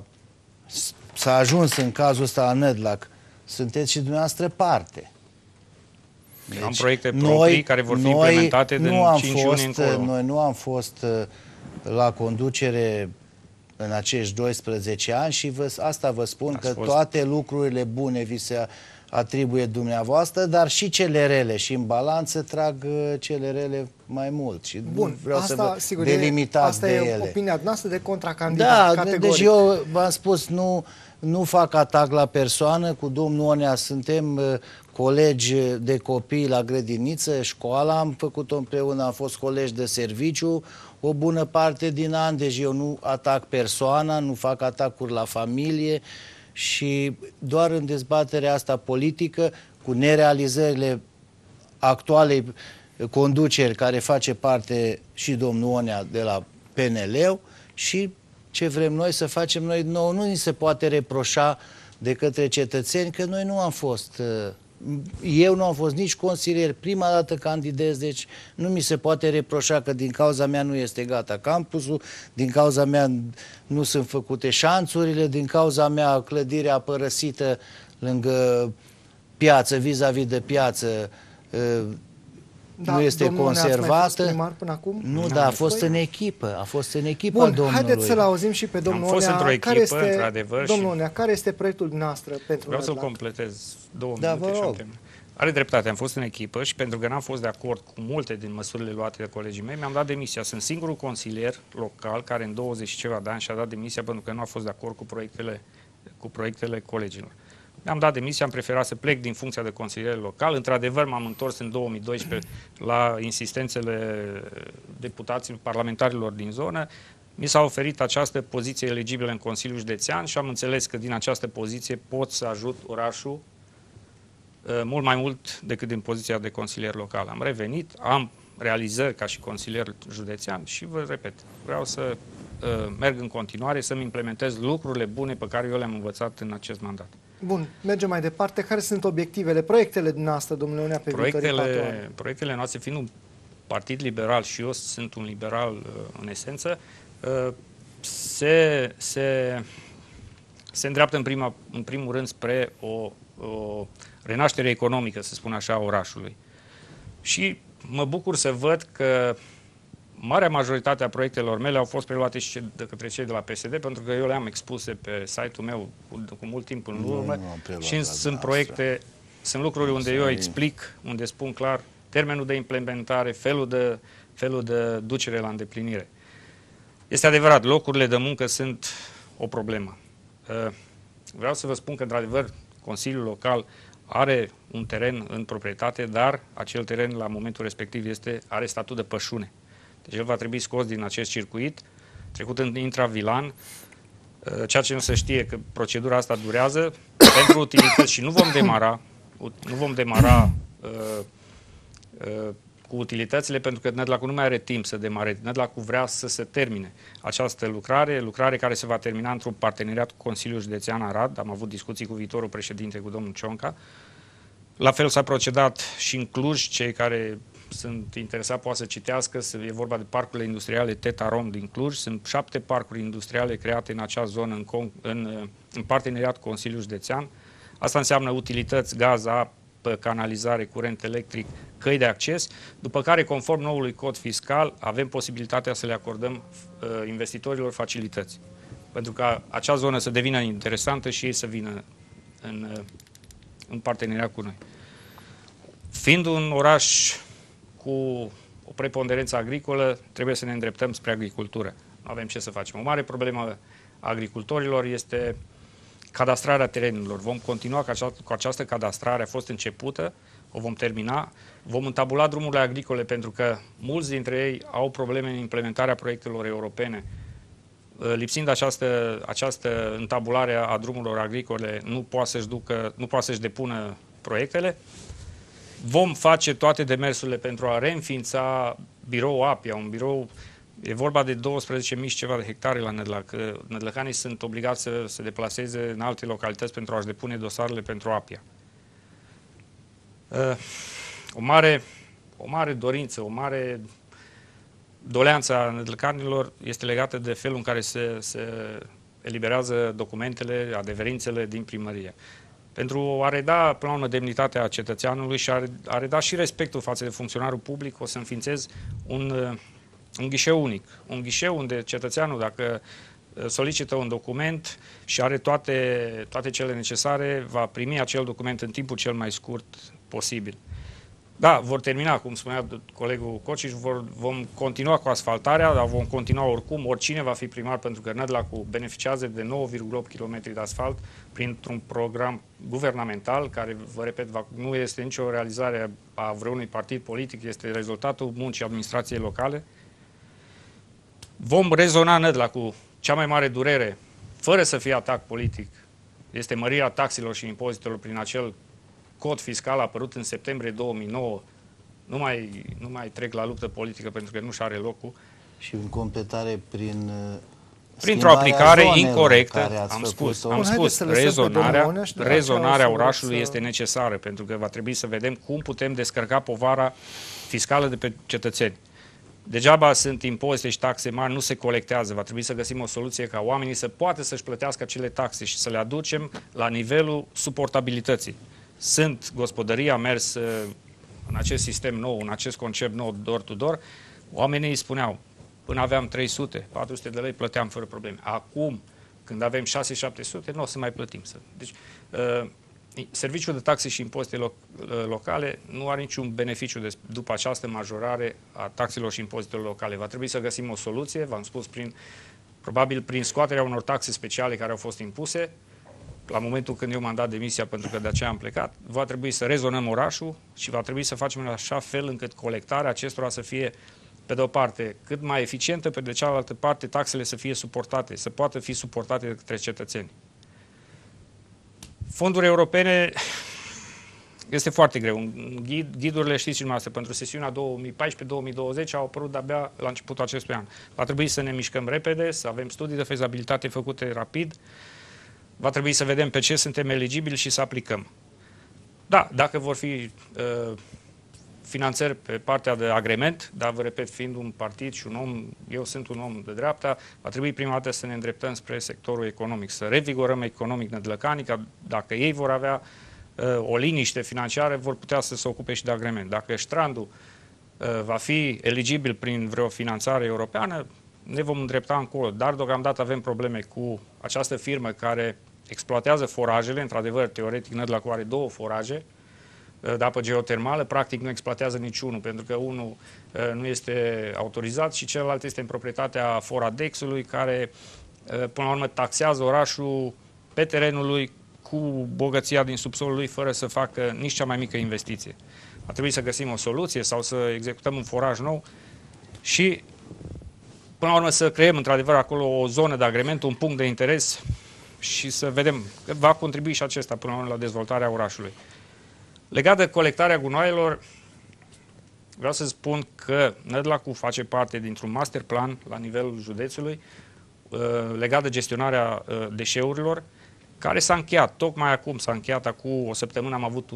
s-a ajuns în cazul ăsta la Nădlac, sunteți și dumneavoastră parte. Deci, am proiecte proprii care vor fi implementate din 5 luni încolo. Noi nu am fost la conducere în acești 12 ani și asta vă spun că toate lucrurile bune vi se atribuie dumneavoastră, dar și cele rele și în balanță trag cele rele mai mult. Și bun, vreau asta, să vă sigur, delimitați de ele. Asta e opinia noastră de contracandidat, categoric. Deci eu v-am spus, nu fac atac la persoană, cu domnul Onea suntem colegi de copii la grădiniță, școala am făcut-o împreună, am fost colegi de serviciu o bună parte din ani, deci eu nu atac persoana, nu fac atacuri la familie și doar în dezbaterea asta politică, cu nerealizările actualei conduceri care face parte și domnul Onea de la PNL și ce vrem noi să facem noi, nu ni se poate reproșa de către cetățeni că noi nu am fost, eu nu am fost nici consilier, prima dată candidez, deci nu mi se poate reproșa că din cauza mea nu este gata campusul, din cauza mea nu sunt făcute șanțurile, din cauza mea clădirea părăsită lângă piață, vis-a-vis de piață, nu este conservată. Primar până acum? Nu, dar a fost în echipă. A fost în echipa domnului. Haideți să-l auzim și pe domnul Onea. Am fost într-o echipă, într-adevăr. Domnul Onea, care este proiectul noastră pentru Vreau să-l completez 2 minute și am terminat. Are dreptate, am fost în echipă și pentru că n-am fost de acord cu multe din măsurile luate de colegii mei, mi-am dat demisia. Sunt singurul consilier local care în 20 și ceva de ani și-a dat demisia pentru că nu a fost de acord cu proiectele colegilor. Mi-am dat demisia, am preferat să plec din funcția de consilier local. Într-adevăr, m-am întors în 2012 la insistențele deputaților parlamentarilor din zonă. Mi s-a oferit această poziție eligibilă în Consiliul Județean și am înțeles că din această poziție pot să ajut orașul mult mai mult decât din poziția de consilier local. Am revenit, am realizări ca și consilier județean și vă repet, vreau să merg în continuare să-mi implementez lucrurile bune pe care eu le-am învățat în acest mandat. Bun, mergem mai departe. Care sunt obiectivele, proiectele dumneavoastră, domnule Onea, pe viitorii 4 ani? Proiectele noastre, fiind un partid liberal și eu sunt un liberal în esență, se îndreaptă în primul rând spre o renaștere economică, să spun așa, a orașului. Și mă bucur să văd că marea majoritate a proiectelor mele au fost preluate și de către cei de la PSD, pentru că eu le-am expuse pe site-ul meu cu mult timp în urmă și sunt proiecte, sunt lucruri unde eu explic, unde spun clar termenul de implementare, felul de ducere la îndeplinire. Este adevărat, locurile de muncă sunt o problemă. Vreau să vă spun că, într-adevăr, Consiliul Local are un teren în proprietate, dar acel teren, la momentul respectiv, are statut de pășune. Deci el va trebui scos din acest circuit, trecut în intravilan, ceea ce nu se știe că procedura asta durează pentru utilități și nu vom demara cu utilitățile, pentru că Nădlacu nu mai are timp să demareze. Nădlacu vrea să se termine această lucrare care se va termina într-un parteneriat cu Consiliul Județean Arad. Am avut discuții cu viitorul președinte, cu domnul Cionca. La fel s-a procedat și în Cluj. Cei care sunt interesați poate să citească. E vorba de parcurile industriale Tetarom din Cluj. Sunt 7 parcuri industriale create în acea zonă în parteneriat cu Consiliul Județean. Asta înseamnă utilități, gaz, apă, canalizare, curent electric, căi de acces, după care, conform noului cod fiscal, avem posibilitatea să le acordăm investitorilor facilități. Pentru ca acea zonă să devină interesantă și ei să vină în parteneriat cu noi. Fiind un oraș cu o preponderență agricolă, trebuie să ne îndreptăm spre agricultură. Nu avem ce să facem. O mare problemă a agricultorilor este cadastrarea terenurilor. Vom continua cu această cadastrare, a fost începută, o vom termina. Vom întabula drumurile agricole, pentru că mulți dintre ei au probleme în implementarea proiectelor europene. Lipsind această întabulare a drumurilor agricole, nu poate să-și depună proiectele. Vom face toate demersurile pentru a reînființa biroul APIA, un birou. E vorba de 12.000 ceva de hectare la Nădlac. Nădlăcanii sunt obligați să se deplaseze în alte localități pentru a-și depune dosarele pentru APIA. O mare dorință, o mare doleanță a nădlăcanilor este legată de felul în care se eliberează documentele, adeverințele din primărie. Pentru a reda, până la urmă, demnitatea cetățeanului și a reda și respectul față de funcționarul public, o să înființez un ghișeu unic. Un ghișeu unde cetățeanul, dacă solicită un document și are toate cele necesare, va primi acel document în timpul cel mai scurt posibil. Da, vor termina, cum spunea colegul Cociș, vom continua cu asfaltarea, dar vom continua oricum, oricine va fi primar, pentru că Nădlacu beneficiază de 9,8 km de asfalt printr-un program guvernamental, care, vă repet, nu este nicio realizare a vreunui partid politic, este rezultatul muncii administrației locale. Vom rezona Nădlacu. Cea mai mare durere, fără să fie atac politic, este mărirea taxelor și impozitelor prin acel cod fiscal apărut în septembrie 2009. Nu mai trec la luptă politică, pentru că nu și are locul. Și în completare printr-o aplicare incorrectă, am spus, rezonarea orașului este necesară, pentru că va trebui să vedem cum putem descărca povara fiscală de pe cetățeni. Degeaba sunt impozite și taxe mari, nu se colectează. Va trebui să găsim o soluție ca oamenii să poată să-și plătească acele taxe și să le aducem la nivelul suportabilității. Sunt gospodării, a mers în acest sistem nou, în acest concept nou, door-to-door. Oamenii spuneau, până aveam 300, 400 de lei, plăteam fără probleme. Acum, când avem 600-700, nu o să mai plătim. Deci, Serviciul de taxe și impozite locale nu are niciun beneficiu după această majorare a taxelor și impozitelor locale. Va trebui să găsim o soluție, v-am spus, probabil prin scoaterea unor taxe speciale care au fost impuse. La momentul când eu m-am dat demisia, pentru că de aceea am plecat, va trebui să rezonăm orașul și va trebui să facem în așa fel încât colectarea acestora să fie, pe de o parte, cât mai eficientă, pe de cealaltă parte, taxele să fie suportate, să poată fi suportate de către cetățeni. Fonduri europene este foarte greu. Ghidurile, știți și dumneavoastră, pentru sesiunea 2014-2020 au apărut de-abia la începutul acestui an. Va trebui să ne mișcăm repede, să avem studii de fezabilitate făcute rapid. Va trebui să vedem pe ce suntem eligibili și să aplicăm. Da, dacă vor fi finanțări pe partea de agrement, dar vă repet, fiind un partid și un om, eu sunt un om de dreapta, va trebui prima dată să ne îndreptăm spre sectorul economic, să revigorăm economic Nădlăcanii, că dacă ei vor avea o liniște financiară, vor putea să se ocupe și de agrement. Dacă Strandul va fi eligibil prin vreo finanțare europeană, ne vom îndrepta încolo, dar deocamdată avem probleme cu această firmă care exploatează forajele, într-adevăr, teoretic Nădlacu are 2 foraje de apă geotermală, practic nu exploatează niciunul, pentru că unul nu este autorizat și celălalt este în proprietatea Foradexului, care până la urmă taxează orașul pe terenul lui cu bogăția din subsolul lui, fără să facă nici cea mai mică investiție. Va trebui să găsim o soluție sau să executăm un foraj nou și până la urmă să creăm într-adevăr acolo o zonă de agrement, un punct de interes și să vedem că va contribui și acesta până la urmă la dezvoltarea orașului. Legat de colectarea gunoaielor, vreau să spun că Nădlacu face parte dintr-un master plan la nivelul județului legat de gestionarea deșeurilor, care s-a încheiat, tocmai acum s-a încheiat, acum o săptămână am avut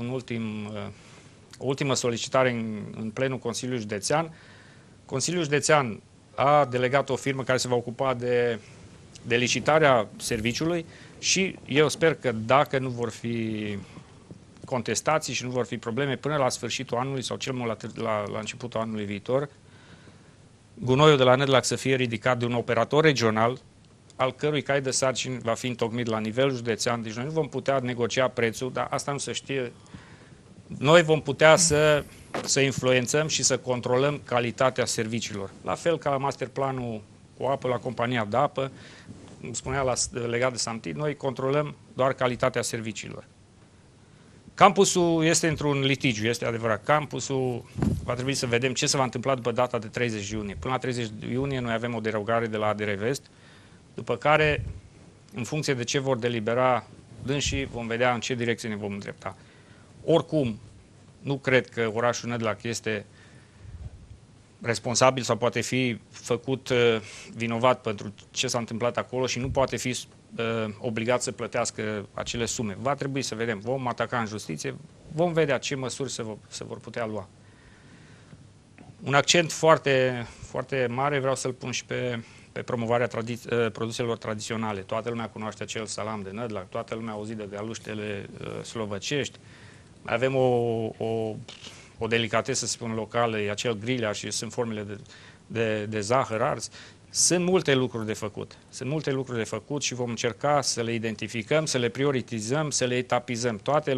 o ultimă solicitare în plenul Consiliului Județean. Consiliul Județean a delegat o firmă care se va ocupa de licitarea serviciului și eu sper că dacă nu vor fi contestații și nu vor fi probleme până la sfârșitul anului sau cel mult la începutul anului viitor, gunoiul de la Nădlac să fie ridicat de un operator regional, al cărui cai de sarcini va fi întocmit la nivel județean. Deci noi nu vom putea negocia prețul, dar asta nu se știe. Noi vom putea să influențăm și să controlăm calitatea serviciilor. La fel ca la masterplanul cu apă, la compania de apă, cum spunea legat de Samtit, noi controlăm doar calitatea serviciilor. Campusul este într-un litigiu, este adevărat. Campusul va trebui să vedem ce se va întâmpla după data de 30 iunie. Până la 30 iunie noi avem o derogare de la ADR Vest, după care, în funcție de ce vor delibera dânsii, vom vedea în ce direcție ne vom îndrepta. Oricum, nu cred că orașul Nădlac este responsabil sau poate fi făcut vinovat pentru ce s-a întâmplat acolo și nu poate fi obligat să plătească acele sume. Va trebui să vedem. Vom ataca în justiție, vom vedea ce măsuri se vor putea lua. Un accent foarte, foarte mare vreau să-l pun și pe promovarea produselor tradiționale. Toată lumea cunoaște acel salam de Nădlac, toată lumea a auzit de galuștele slovăcești. Avem o delicatesă, să spun, locală, e acel grileaș și sunt formele de zahăr ars. Sunt multe lucruri de făcut. Sunt multe lucruri de făcut și vom încerca să le identificăm, să le prioritizăm, să le etapizăm.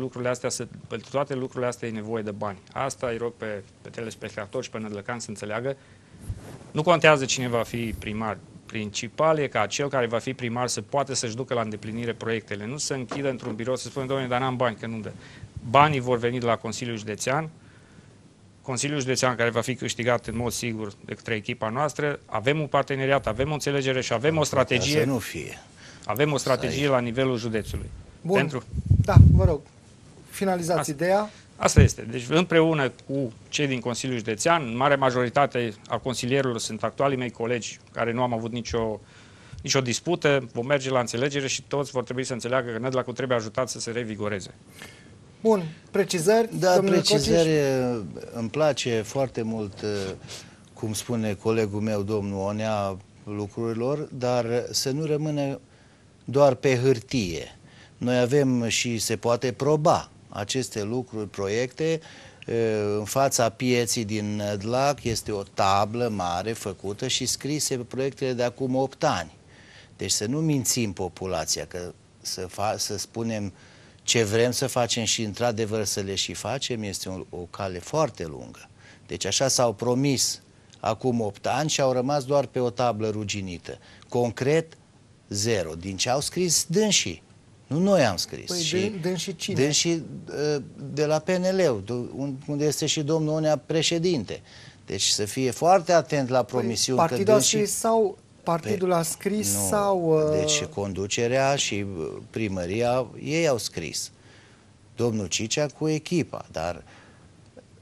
Pentru toate lucrurile astea e nevoie de bani. Asta îi rog pe telespectatori și pe nădlăcani să înțeleagă. Nu contează cine va fi primar. Principal e ca cel care va fi primar să poată să-și ducă la îndeplinire proiectele. Nu să închidă într-un birou să spună, domnule, dar n-am bani, că nu dă. Banii vor veni de la Consiliul Județean. Consiliul Județean care va fi câștigat în mod sigur de către echipa noastră. Avem un parteneriat, avem o înțelegere și avem o strategie. Să nu fie. Avem o strategie la nivelul județului. Bun. Da, vă rog. Finalizați ideea. Asta este. Deci împreună cu cei din Consiliul Județean, în mare majoritate a consilierilor sunt actualii mei colegi care nu am avut nicio dispută, vom merge la înțelegere și toți vor trebui să înțeleagă că Nădlacu trebuie ajutat să se revigoreze. Bun, precizări? Da, precizări, îmi place foarte mult, cum spune colegul meu, domnul Onea, lucrurilor, dar să nu rămână doar pe hârtie. Noi avem și se poate proba aceste lucruri, proiecte. În fața pieții din Nădlac este o tablă mare făcută și scrise proiectele de acum 8 ani. Deci să nu mințim populația, că să spunem ce vrem să facem și într-adevăr să le și facem este o cale foarte lungă. Deci așa s-au promis acum 8 ani și au rămas doar pe o tablă ruginită. Concret, zero. Din ce au scris dânsii. Nu noi am scris. Păi dânsii cine? Dânsii de la PNL, unde este și domnul Onea președinte. Deci să fie foarte atent la promisiuni. Păi, partidul a scris sau partidul a scris nu, sau... Deci conducerea și primăria, ei au scris. Domnul Cicea cu echipa, dar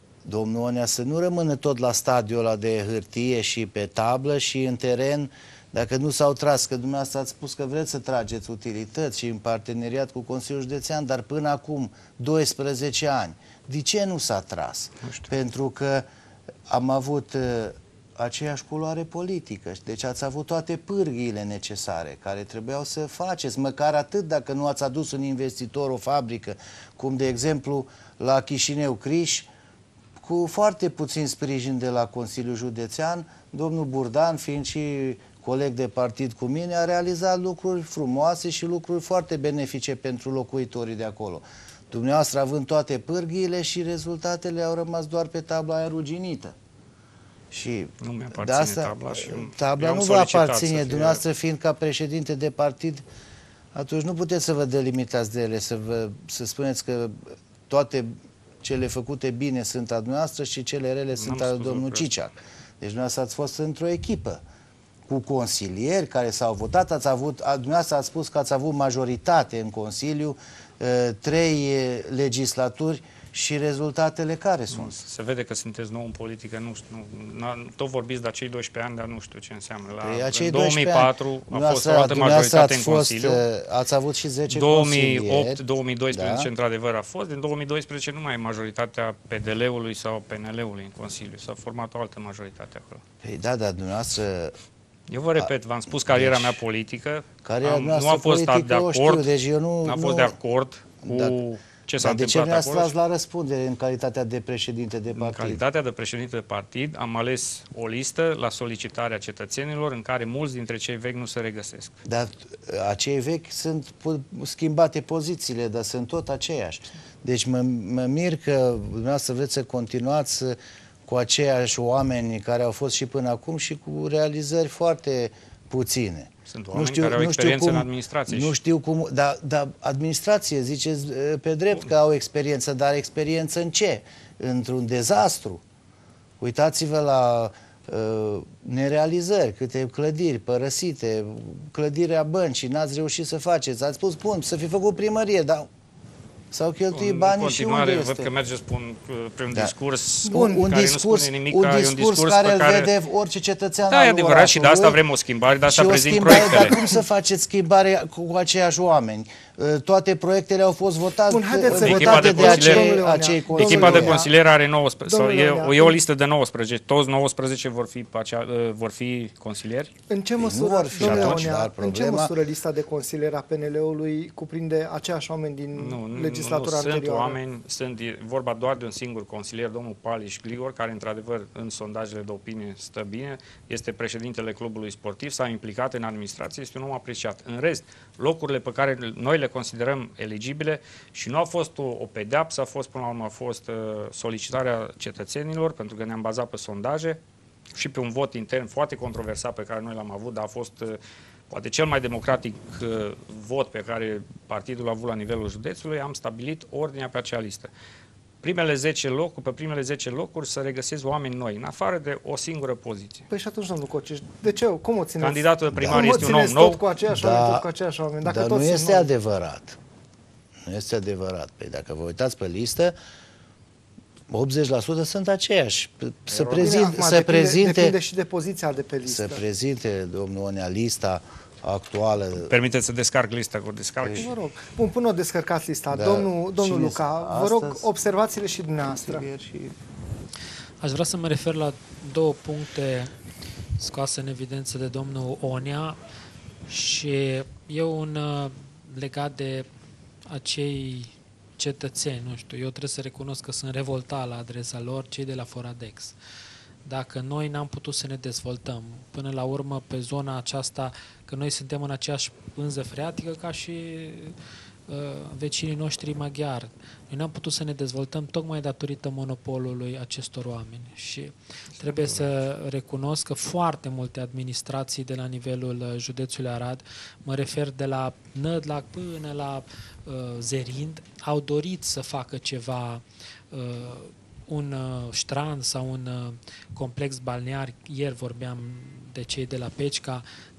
domnul Onea să nu rămână tot la stadiul ăla de hârtie și pe tablă și în teren Dacă nu s-au tras, că dumneavoastră ați spus că vreți să trageți utilități și în parteneriat cu Consiliul Județean, dar până acum 12 ani, de ce nu s-a tras? Pentru că am avut aceeași culoare politică, deci ați avut toate pârghiile necesare care trebuiau să faceți, măcar atât dacă nu ați adus un investitor, o fabrică, cum de exemplu la Chișinău Criș, cu foarte puțin sprijin de la Consiliul Județean, domnul Burdan, fiind și coleg de partid cu mine, a realizat lucruri frumoase și lucruri foarte benefice pentru locuitorii de acolo. Dumneavoastră având toate pârghiile și rezultatele au rămas doar pe tabla aia ruginită. Și nu mi-aparține tabla și tabla nu vă aparține, dumneavoastră fiind ca președinte de partid, atunci nu puteți să vă delimitați de ele, să spuneți că toate cele făcute bine sunt a dumneavoastră și cele rele sunt ale domnului Ciciac. Deci dumneavoastră ați fost într-o echipă cu consilieri care s-au votat, dumneavoastră ați spus că ați avut majoritate în Consiliu, 3 legislaturi și rezultatele care sunt? Se vede că sunteți nou în politică, nu știu, tot vorbiți de acei 12 ani, dar nu știu ce înseamnă. În 2004 a fost o altă majoritate în Consiliu. Ați avut și 10 2008, 2012, da? într-adevăr a fost. Din 2012 nu mai e majoritatea PDL-ului sau PNL-ului în Consiliu. S-a format o altă majoritate acolo. Păi da, dar dumneavoastră... Eu vă repet, v-am spus cariera mea politică. Nu a fost de acord, deci eu nu... N-a fost de acord cu... Ce s-a întâmplat acolo? De ce nu ați la răspundere în calitatea de președinte de partid? În calitatea de președinte de partid am ales o listă la solicitarea cetățenilor în care mulți dintre cei vechi nu se regăsesc. Dar acei vechi sunt schimbate pozițiile, dar sunt tot aceiași. Deci mă mir că dumneavoastră vreți să continuați cu aceiași oameni care au fost și până acum și cu realizări foarte puține. Sunt oameni care au experiență în administrație. Nu știu cum, dar administrație, ziceți pe drept că au experiență, dar experiență în ce? Într-un dezastru. Uitați-vă la nerealizări, câte clădiri părăsite, clădirea băncii, n-ați reușit să faceți. Ați spus, bun, să fi făcut primărie, dar s-au cheltuit banii și unde este? Văd că mergeți pe un discurs un care discurs, nu spune nimic, un discurs care îl vede orice cetățean al orașului. Da, e adevărat și de asta vrem o schimbare, de asta prezint proiectele. Dar cum să faceți schimbare cu aceiași oameni? Toate proiectele au fost votate de acei consilieri. Echipa de consilieri are 19, e o listă de 19, toți 19 vor fi consilieri? În ce măsură, în ce măsură lista de consilieri a PNL-ului cuprinde aceiași oameni din legislatura anterioară? Sunt oameni, vorba doar de un singur consilier, domnul Paliș Gligor, care într-adevăr în sondajele de opinie stă bine, este președintele clubului sportiv, s-a implicat în administrație, este un om apreciat. În rest, locurile pe care noi le considerăm eligibile și nu a fost o pedeapsă, a fost până la urmă solicitarea cetățenilor, pentru că ne-am bazat pe sondaje și pe un vot intern foarte controversat pe care noi l-am avut, dar a fost poate cel mai democratic vot pe care partidul a avut la nivelul județului. Am stabilit ordinea pe acea listă. Pe primele 10 locuri să regăsesc oameni noi, în afară de o singură poziție. Păi și atunci, domnul Cociș, de ce? Cum o țineți? Candidatul de primar este un om nou. Tot cu aceiași oameni, tot cu aceiași oameni. Dar nu este adevărat. Nu este adevărat. Păi dacă vă uitați pe listă, 80% sunt aceiași. Depinde și de poziția de pe listă. Să prezinte, domnul Onea, lista actuală. Permiteți să descarc lista cu descarc. Vă rog. Bun, până o descărcați lista, domnul Luca, vă rog observațiile și dumneavoastră. Aș vrea să mă refer la 2 puncte scoase în evidență de domnul Onea și e un legat de acei cetățeni, nu știu, eu trebuie să recunosc că sunt revoltat la adresa lor, cei de la Foradex. Dacă noi n-am putut să ne dezvoltăm, până la urmă pe zona aceasta, că noi suntem în aceeași pânză freatică ca și vecinii noștri maghiari. Noi n-am putut să ne dezvoltăm tocmai datorită monopolului acestor oameni și trebuie să recunosc că foarte multe administrații de la nivelul județului Arad, mă refer de la Nădlac până la Zerind, au dorit să facă ceva, un strand sau un complex balnear. Ieri vorbeam de cei de la Pecica,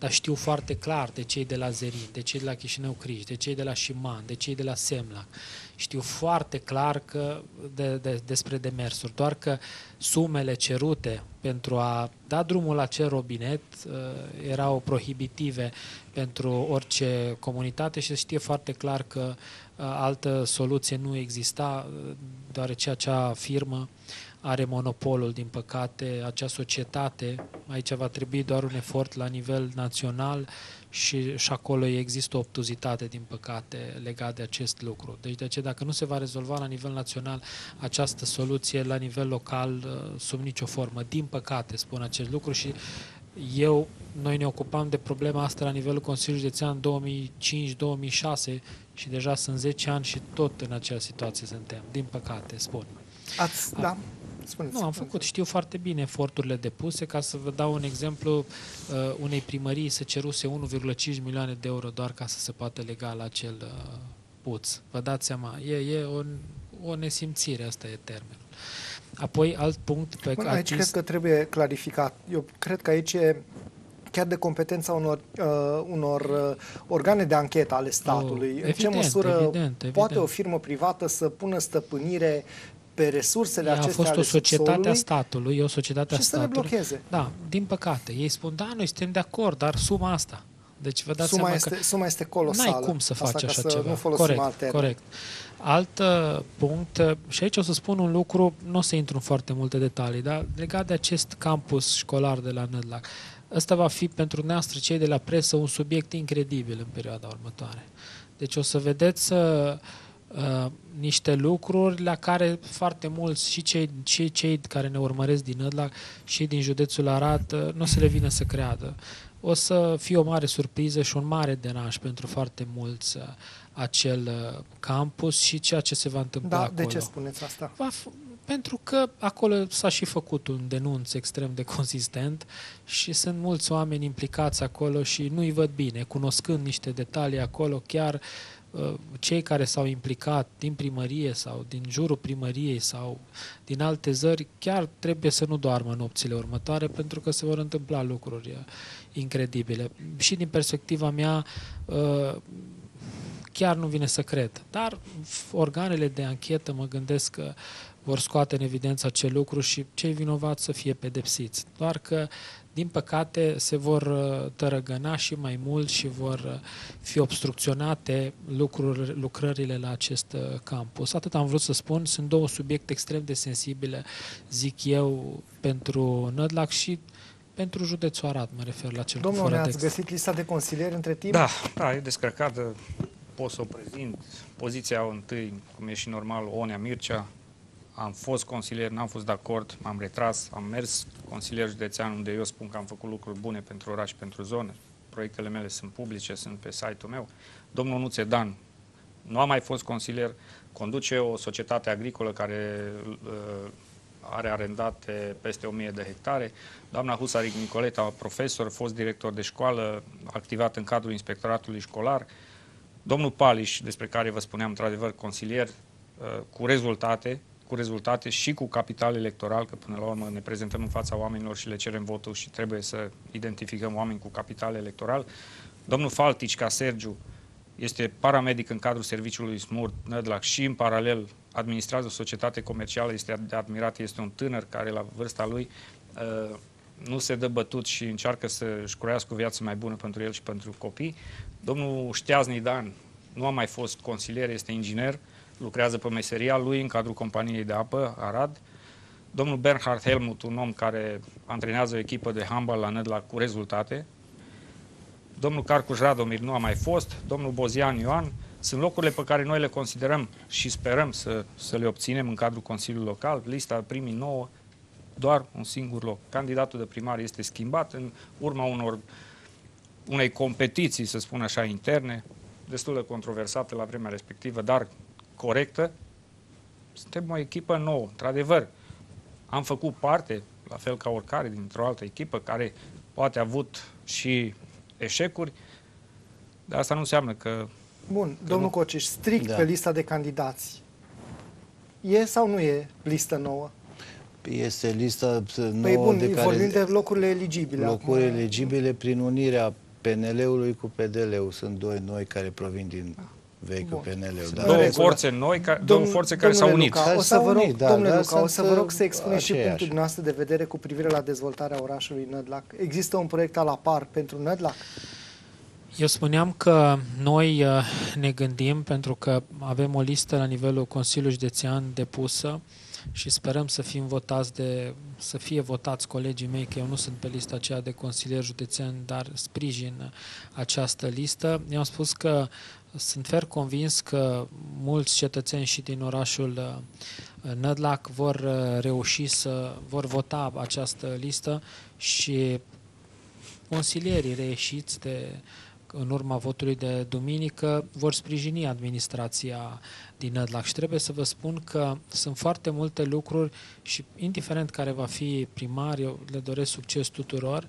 dar știu foarte clar de cei de la Zerin, de cei de la Chișinău-Criș, de cei de la Șiman, de cei de la Semlac. Știu foarte clar că despre demersuri, doar că sumele cerute pentru a da drumul la acel robinet erau prohibitive pentru orice comunitate și se știe foarte clar că altă soluție nu exista, deoarece acea firmă are monopolul, din păcate, acea societate. Aici va trebui doar un efort la nivel național și acolo există o obtuzitate, din păcate, legat de acest lucru. Deci, de aceea, dacă nu se va rezolva la nivel național această soluție, la nivel local, sub nicio formă, din păcate, spun acest lucru și noi ne ocupam de problema asta la nivelul Consiliului Județean 2005-2006 și deja sunt 10 ani și tot în acea situație suntem, din păcate, spun. Da. Spuneți. Nu, am făcut, știu foarte bine eforturile depuse. Ca să vă dau un exemplu, unei primării se ceruse 1,5 milioane de euro doar ca să se poată lega la acel puț. Vă dați seama, e o nesimțire, asta e termenul. Apoi, alt punct pe care... Aici cred că trebuie clarificat. Eu cred că aici e chiar de competența unor organe de anchetă ale statului. În ce măsură poate o firmă privată să pună stăpânire pe resursele acestea a fost o societate a statului, o societate a statului. Și să le blocheze. Da, din păcate. Ei spun, da, noi suntem de acord, dar suma asta. Deci vă dați suma este colosală. N-ai cum să faci așa ceva. Nu folosim corect. Alt punct, și aici o să spun un lucru, nu o să intru în foarte multe detalii, dar legat de acest campus școlar de la Nădlac. Ăsta va fi pentru noastră, cei de la presă, un subiect incredibil în perioada următoare. Deci o să vedeți niște lucruri la care foarte mulți, și cei care ne urmăresc din Nădlac și din județul Arad, nu o să le vină să creadă. O să fie o mare surpriză și un mare deranj pentru foarte mulți acel campus și ceea ce se va întâmpla acolo. De ce spuneți asta? Pentru că acolo s-a și făcut un denunț extrem de consistent și sunt mulți oameni implicați acolo și nu-i văd bine. Cunoscând niște detalii acolo, chiar cei care s-au implicat din primărie sau din jurul primăriei sau din alte zări, chiar trebuie să nu doarmă nopțile următoare pentru că se vor întâmpla lucruri incredibile. Și din perspectiva mea, chiar nu vine să cred. Dar organele de anchetă mă gândesc că vor scoate în evidență acel lucru și cei vinovați să fie pedepsiți. Doar că, din păcate, se vor tărăgăna și mai mult și vor fi obstrucționate lucrările la acest campus. Atât am vrut să spun, sunt două subiecte extrem de sensibile, zic eu, pentru Nădlac și pentru județul Arad, mă refer la cel Domnule, fără ați găsit lista de consilieri între timp? Da, e descărcată. Pot să o prezint. Poziția întâi, cum e și normal, Onea Mircea. Am fost consilier, n-am fost de acord, m-am retras, am mers consilier județean, unde eu spun că am făcut lucruri bune pentru oraș și pentru zonă. Proiectele mele sunt publice, sunt pe site-ul meu. Domnul Nuțe Dan nu a mai fost consilier, conduce o societate agricolă care are arendate peste 1000 de hectare. Doamna Husaric Nicoleta, profesor, fost director de școală, activat în cadrul inspectoratului școlar. Domnul Paliș, despre care vă spuneam, într-adevăr, consilier, cu rezultate și cu capital electoral, că până la urmă ne prezentăm în fața oamenilor și le cerem votul și trebuie să identificăm oameni cu capital electoral. Domnul Faltici, Sergiu, este paramedic în cadrul serviciului SMURT Nădlac și în paralel administrează o societate comercială, este de admirat, este un tânăr care la vârsta lui nu se dă bătut și încearcă să-și croiască o viață mai bună pentru el și pentru copii. Domnul Șteazni Dan nu a mai fost consilier, este inginer, lucrează pe meseria lui în cadrul companiei de apă Arad. Domnul Bernhard Helmut, un om care antrenează o echipă de handbal la Nădlac cu rezultate. Domnul Carcuș Radomir nu a mai fost. Domnul Bozian Ioan. Sunt locurile pe care noi le considerăm și sperăm să le obținem în cadrul Consiliului Local. Lista primii 9, doar un singur loc. Candidatul de primar este schimbat în urma unei competiții, să spun așa, interne, destul de controversate la vremea respectivă, dar corectă. Suntem o echipă nouă, într-adevăr. Am făcut parte, la fel ca oricare, dintr-o altă echipă, care poate a avut și eșecuri, dar asta nu înseamnă că... Bun, domnul Cociș, strict pe lista de candidați, e sau nu e listă nouă? Este lista nouă. Păi bun, vorbim de locurile eligibile. Locurile eligibile prin unirea PNL-ului cu PDL-ul. Sunt doi noi care provin din vechiul PNL-ul. Două forțe noi, două forțe care s-au unit. Luca, o să vă rog, domnule Luca, o să vă rog să sunt expuneți și aceiași. punctul dumneavoastră de vedere cu privire la dezvoltarea orașului Nădlac. Există un proiect la par pentru Nădlac? Eu spuneam că noi ne gândim, pentru că avem o listă la nivelul Consiliului Județean depusă și sperăm să fie votați colegii mei, că eu nu sunt pe lista aceea de consilier județean, dar sprijin această listă. Eu am spus că sunt fer convins că mulți cetățeni și din orașul Nădlac vor vota această listă și consilierii reieșiți în urma votului de duminică vor sprijini administrația din Nădlac. Și trebuie să vă spun că sunt foarte multe lucruri și indiferent care va fi primar, eu le doresc succes tuturor,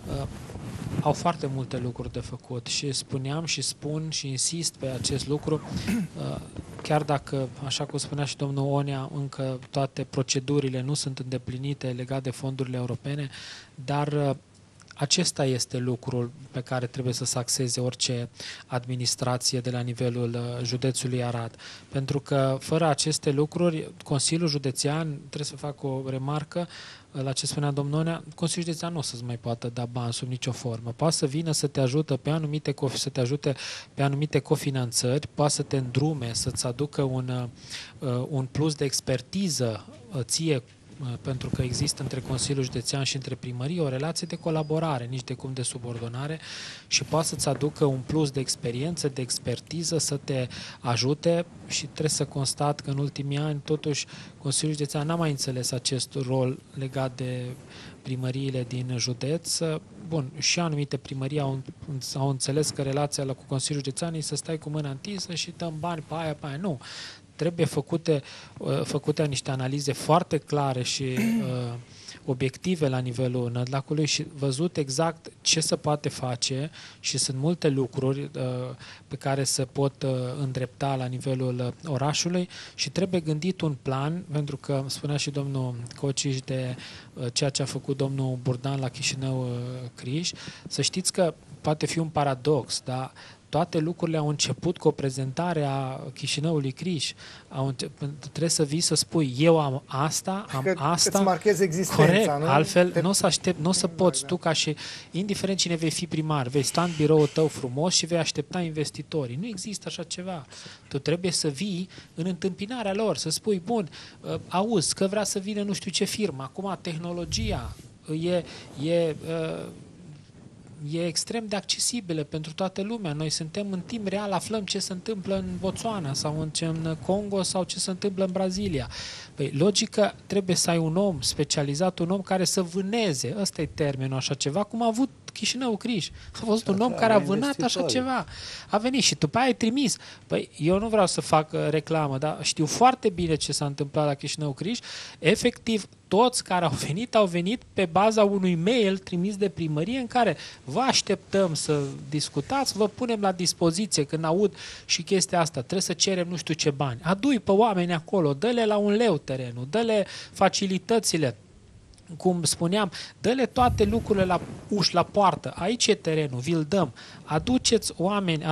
au foarte multe lucruri de făcut și spuneam și spun și insist pe acest lucru, chiar dacă, așa cum spunea și domnul Onea, încă toate procedurile nu sunt îndeplinite legate de fondurile europene, dar acesta este lucrul pe care trebuie să se axeze orice administrație de la nivelul județului Arad. Pentru că fără aceste lucruri, Consiliul Județean, trebuie să fac o remarcă la ce spunea domnul Onea, Consiliul Județean nu o să-ți mai poată da bani sub nicio formă. Poate să vină să te ajute pe anumite cofinanțări, poate să te îndrume, să-ți aducă un plus de expertiză ție, pentru că există între Consiliul Județean și între primărie o relație de colaborare, nici de cum de subordonare, și poate să-ți aducă un plus de experiență, de expertiză, să te ajute. Și trebuie să constat că în ultimii ani totuși Consiliul Județean n-a mai înțeles acest rol legat de primăriile din județ. Bun, și anumite primării au înțeles că relația cu Consiliul Județean e să stai cu mâna întinsă și dăm bani pe aia, nu. Trebuie făcute niște analize foarte clare și obiective la nivelul Nădlacului și văzut exact ce se poate face, și sunt multe lucruri pe care se pot îndrepta la nivelul orașului și trebuie gândit un plan, pentru că spunea și domnul Cociș de ceea ce a făcut domnul Burdan la Chișinău-Criș. Să știți că poate fi un paradox, dar toate lucrurile au început cu o prezentare a Chișinăului Criș. Trebuie să vii să spui, eu am asta, îți marchezi existența, corect, nu? altfel nu o să poți tu ca și, indiferent cine vei fi primar, vei sta în biroul tău frumos și vei aștepta investitorii. Nu există așa ceva. Tu trebuie să vii în întâmpinarea lor, să spui, bun, auzi că vrea să vină nu știu ce firmă, acum tehnologia e extrem de accesibilă pentru toată lumea. Noi suntem în timp real, aflăm ce se întâmplă în Botswana sau în Congo sau ce se întâmplă în Brazilia. Păi, logică, trebuie să ai un om specializat, un om care să vâneze, ăsta e termenul, așa ceva, cum a avut Chișinău-Criș. A fost un om care a vânat așa ceva. A venit și după aia ai trimis. Păi, eu nu vreau să fac reclamă, dar știu foarte bine ce s-a întâmplat la Chișinău-Criș. Efectiv, toți care au venit pe baza unui mail trimis de primărie în care vă așteptăm să discutați, vă punem la dispoziție. Când aud și chestia asta, trebuie să cerem nu știu ce bani. Adu-i pe oameni acolo, dă-le la 1 leu terenul, dă-le facilitățile. Cum spuneam, dă-le toate lucrurile la ușă, la poartă. Aici e terenul, vi-l dăm. Aduceți oameni,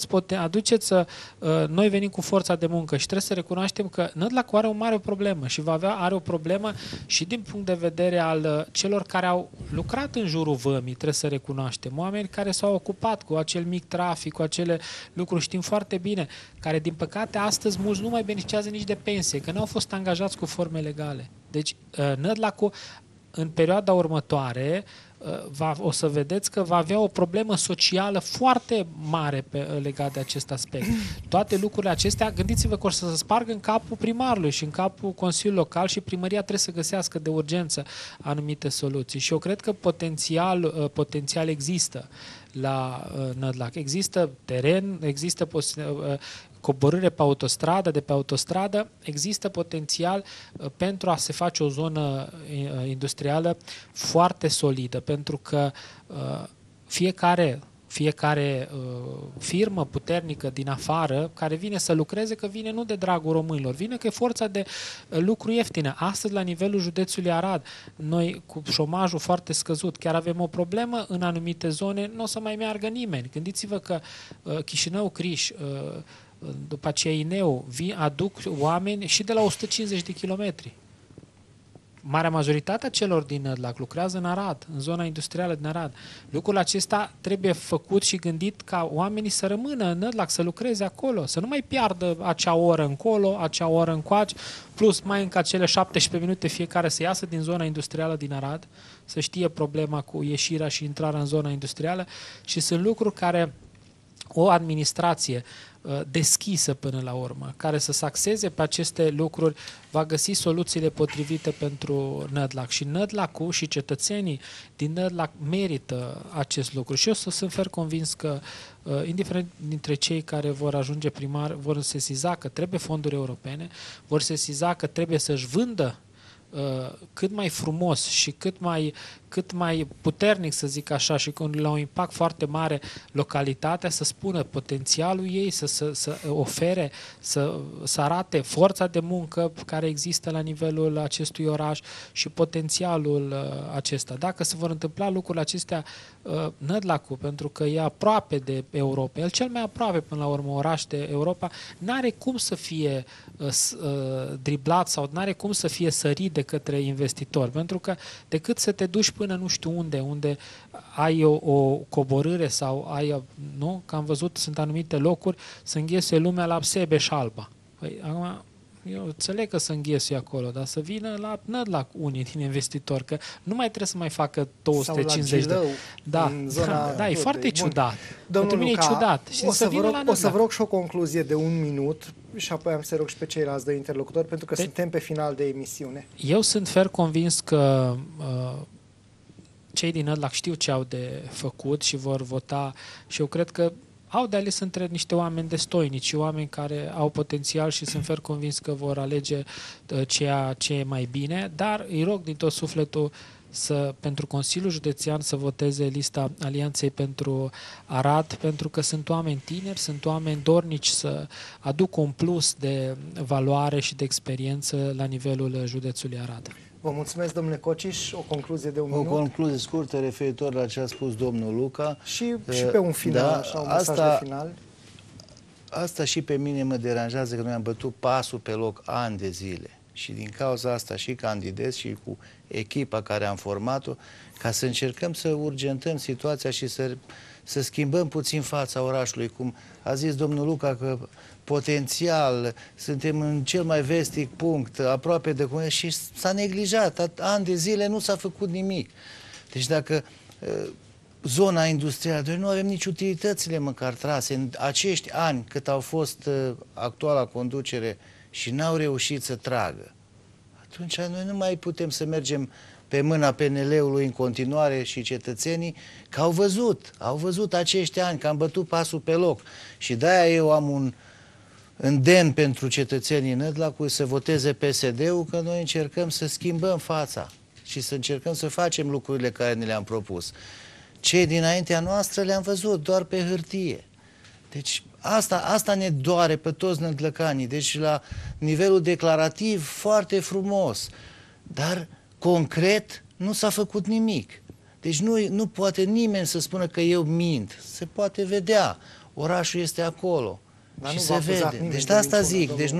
noi venim cu forța de muncă și trebuie să recunoaștem că Nădlac are o mare problemă și are o problemă și din punct de vedere al celor care au lucrat în jurul vămii, trebuie să recunoaștem. Oameni care s-au ocupat cu acel mic trafic, cu acele lucruri, știm foarte bine, care din păcate astăzi mulți nu mai beneficiază nici de pensie, că nu au fost angajați cu forme legale. Deci Nădlacul în perioada următoare o să vedeți că va avea o problemă socială foarte mare legat de acest aspect. Toate lucrurile acestea, gândiți-vă că o să se spargă în capul primarului și în capul Consiliului Local și primăria trebuie să găsească de urgență anumite soluții. Și eu cred că potențial există la Nădlac. Există teren, există coborâre pe autostradă, de pe autostradă, există potențial pentru a se face o zonă industrială foarte solidă, pentru că fiecare fiecare firmă puternică din afară care vine să lucreze, că vine nu de dragul românilor, vine că e forța de lucru ieftină. Astăzi, la nivelul județului Arad, noi cu șomajul foarte scăzut, chiar avem o problemă în anumite zone, nu o să mai meargă nimeni. Gândiți-vă că Chișinău, Criș, după aceea Ineu, aduc oameni și de la 150 de kilometri. Marea majoritate a celor din Nădlac lucrează în Arad, în zona industrială din Arad. Lucrul acesta trebuie făcut și gândit ca oamenii să rămână în Nădlac, să lucreze acolo, să nu mai piardă acea oră încolo, acea oră încoace, plus mai încă acele 17 minute fiecare să iasă din zona industrială din Arad, să știe problema cu ieșirea și intrarea în zona industrială și sunt lucruri care o administrație deschisă până la urmă, care să se axeze pe aceste lucruri, va găsi soluțiile potrivite pentru Nădlac. Și Nădlacul și cetățenii din Nădlac merită acest lucru. Și eu sunt fer convins că, indiferent dintre cei care vor ajunge primar, vor sesiza că trebuie fonduri europene, vor sesiza că trebuie să-și vândă cât mai frumos și cât mai puternic, să zic așa, și la un impact foarte mare localitatea, să spună potențialul ei, să ofere, să arate forța de muncă care există la nivelul acestui oraș și potențialul acesta. Dacă se vor întâmpla lucrurile acestea, Nădlacul, pentru că e aproape de Europa, el cel mai aproape până la urmă oraș de Europa, n-are cum să fie driblat sau n-are cum să fie sărit de către investitori, pentru că decât să te duci până nu știu unde ai o coborâre sau ai, nu? Că am văzut, sunt anumite locuri, să înghesuie lumea la Sebeș-Alba. Păi, acum, eu înțeleg că să înghesuie acolo, dar să vină la Nădlac unii din investitori, că nu mai trebuie să mai facă 250 de... Da, e foarte ciudat. Pentru mine e ciudat. Și o să vă rog și o concluzie de 1 minut și apoi am să rog și pe ceilalți de interlocutori, pentru că suntem pe final de emisiune. Eu sunt fer convins că cei din Nădlac știu ce au de făcut și vor vota și eu cred că au de ales între niște oameni destoinici, oameni care au potențial și sunt fer convins că vor alege ceea ce e mai bine, dar îi rog din tot sufletul pentru Consiliul Județean să voteze lista Alianței pentru Arad, pentru că sunt oameni tineri, sunt oameni dornici să aducă un plus de valoare și de experiență la nivelul județului Arad. Vă mulțumesc, domnule Cociș. O concluzie de 1 minut. O concluzie scurtă referitor la ce a spus domnul Luca. Și pe un final, da, așa, un mesaj de final. Asta și pe mine mă deranjează, că noi am bătut pasul pe loc ani de zile. Și din cauza asta și candidez și cu echipa care am format-o, ca să încercăm să urgentăm situația și să schimbăm puțin fața orașului. Cum a zis domnul Luca, că potențial suntem în cel mai vestic punct, aproape de comună, și s-a neglijat. Ani de zile nu s-a făcut nimic. Deci dacă zona industrială, noi nu avem nici utilitățile măcar trase în acești ani cât au fost actuala conducere și n-au reușit să tragă. Atunci noi nu mai putem să mergem pe mâna PNL-ului în continuare și cetățenii, că au văzut acești ani, că am bătut pasul pe loc. Și de-aia eu am un îndemn pentru cetățenii Nădlacului să voteze PSD-ul, că noi încercăm să schimbăm fața și să încercăm să facem lucrurile care ne le-am propus. Cei dinaintea noastră le-am văzut doar pe hârtie. Deci asta ne doare pe toți nădlăcanii. Deci la nivelul declarativ foarte frumos, dar concret nu s-a făcut nimic. Deci nu poate nimeni să spună că eu mint. Se poate vedea. Orașul este acolo. Dar și se vede. Deci de asta zic. Deci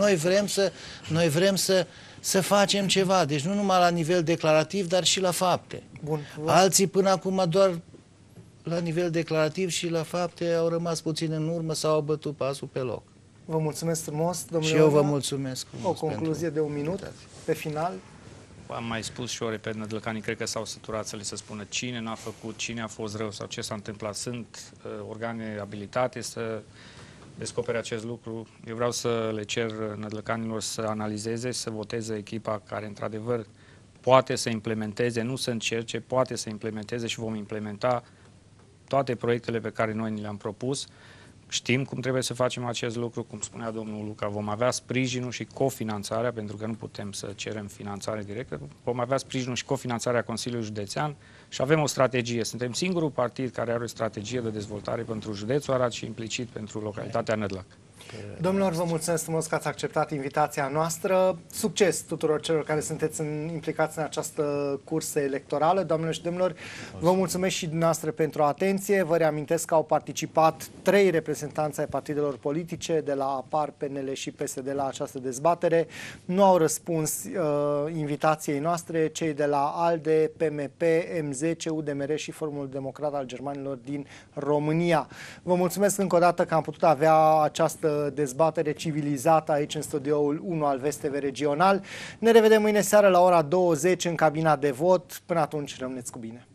noi vrem să facem ceva. Deci nu numai la nivel declarativ, dar și la fapte. Bun. Alții până acum doar la nivel declarativ și la fapte au rămas puțin în urmă sau au bătut pasul pe loc. Vă mulțumesc frumos, domnule. Și eu vă mulțumesc frumos. O concluzie de 1 minut pe final. Am mai spus și eu, repet, nădlăcanii cred că s-au săturat să li se spună cine n-a făcut, cine a fost rău sau ce s-a întâmplat. Sunt organe abilitate să descopere acest lucru. Eu vreau să le cer nădlăcanilor să analizeze, să voteze echipa care într-adevăr poate să implementeze, nu să încerce, poate să implementeze și vom implementa toate proiectele pe care noi ni le-am propus. Știm cum trebuie să facem acest lucru, cum spunea domnul Luca, vom avea sprijinul și cofinanțarea, pentru că nu putem să cerem finanțare directă, vom avea sprijinul și cofinanțarea Consiliului Județean și avem o strategie. Suntem singurul partid care are o strategie de dezvoltare pentru județul Arad și implicit pentru localitatea Nădlac. Domnilor, vă mulțumesc frumos că ați acceptat invitația noastră. Succes tuturor celor care sunteți implicați în această cursă electorală. Doamnelor și domnilor, vă mulțumesc și dumneavoastră pentru atenție. Vă reamintesc că au participat 3 reprezentanți ai partidelor politice de la APAR, PNL și PSD la această dezbatere. Nu au răspuns invitației noastre cei de la ALDE, PMP, M10, UDMR și Forumul Democrat al Germanilor din România. Vă mulțumesc încă o dată că am putut avea această dezbatere civilizată aici în studioul 1 al VSTV Regional. Ne revedem mâine seară la ora 20 în cabina de vot. Până atunci, rămâneți cu bine!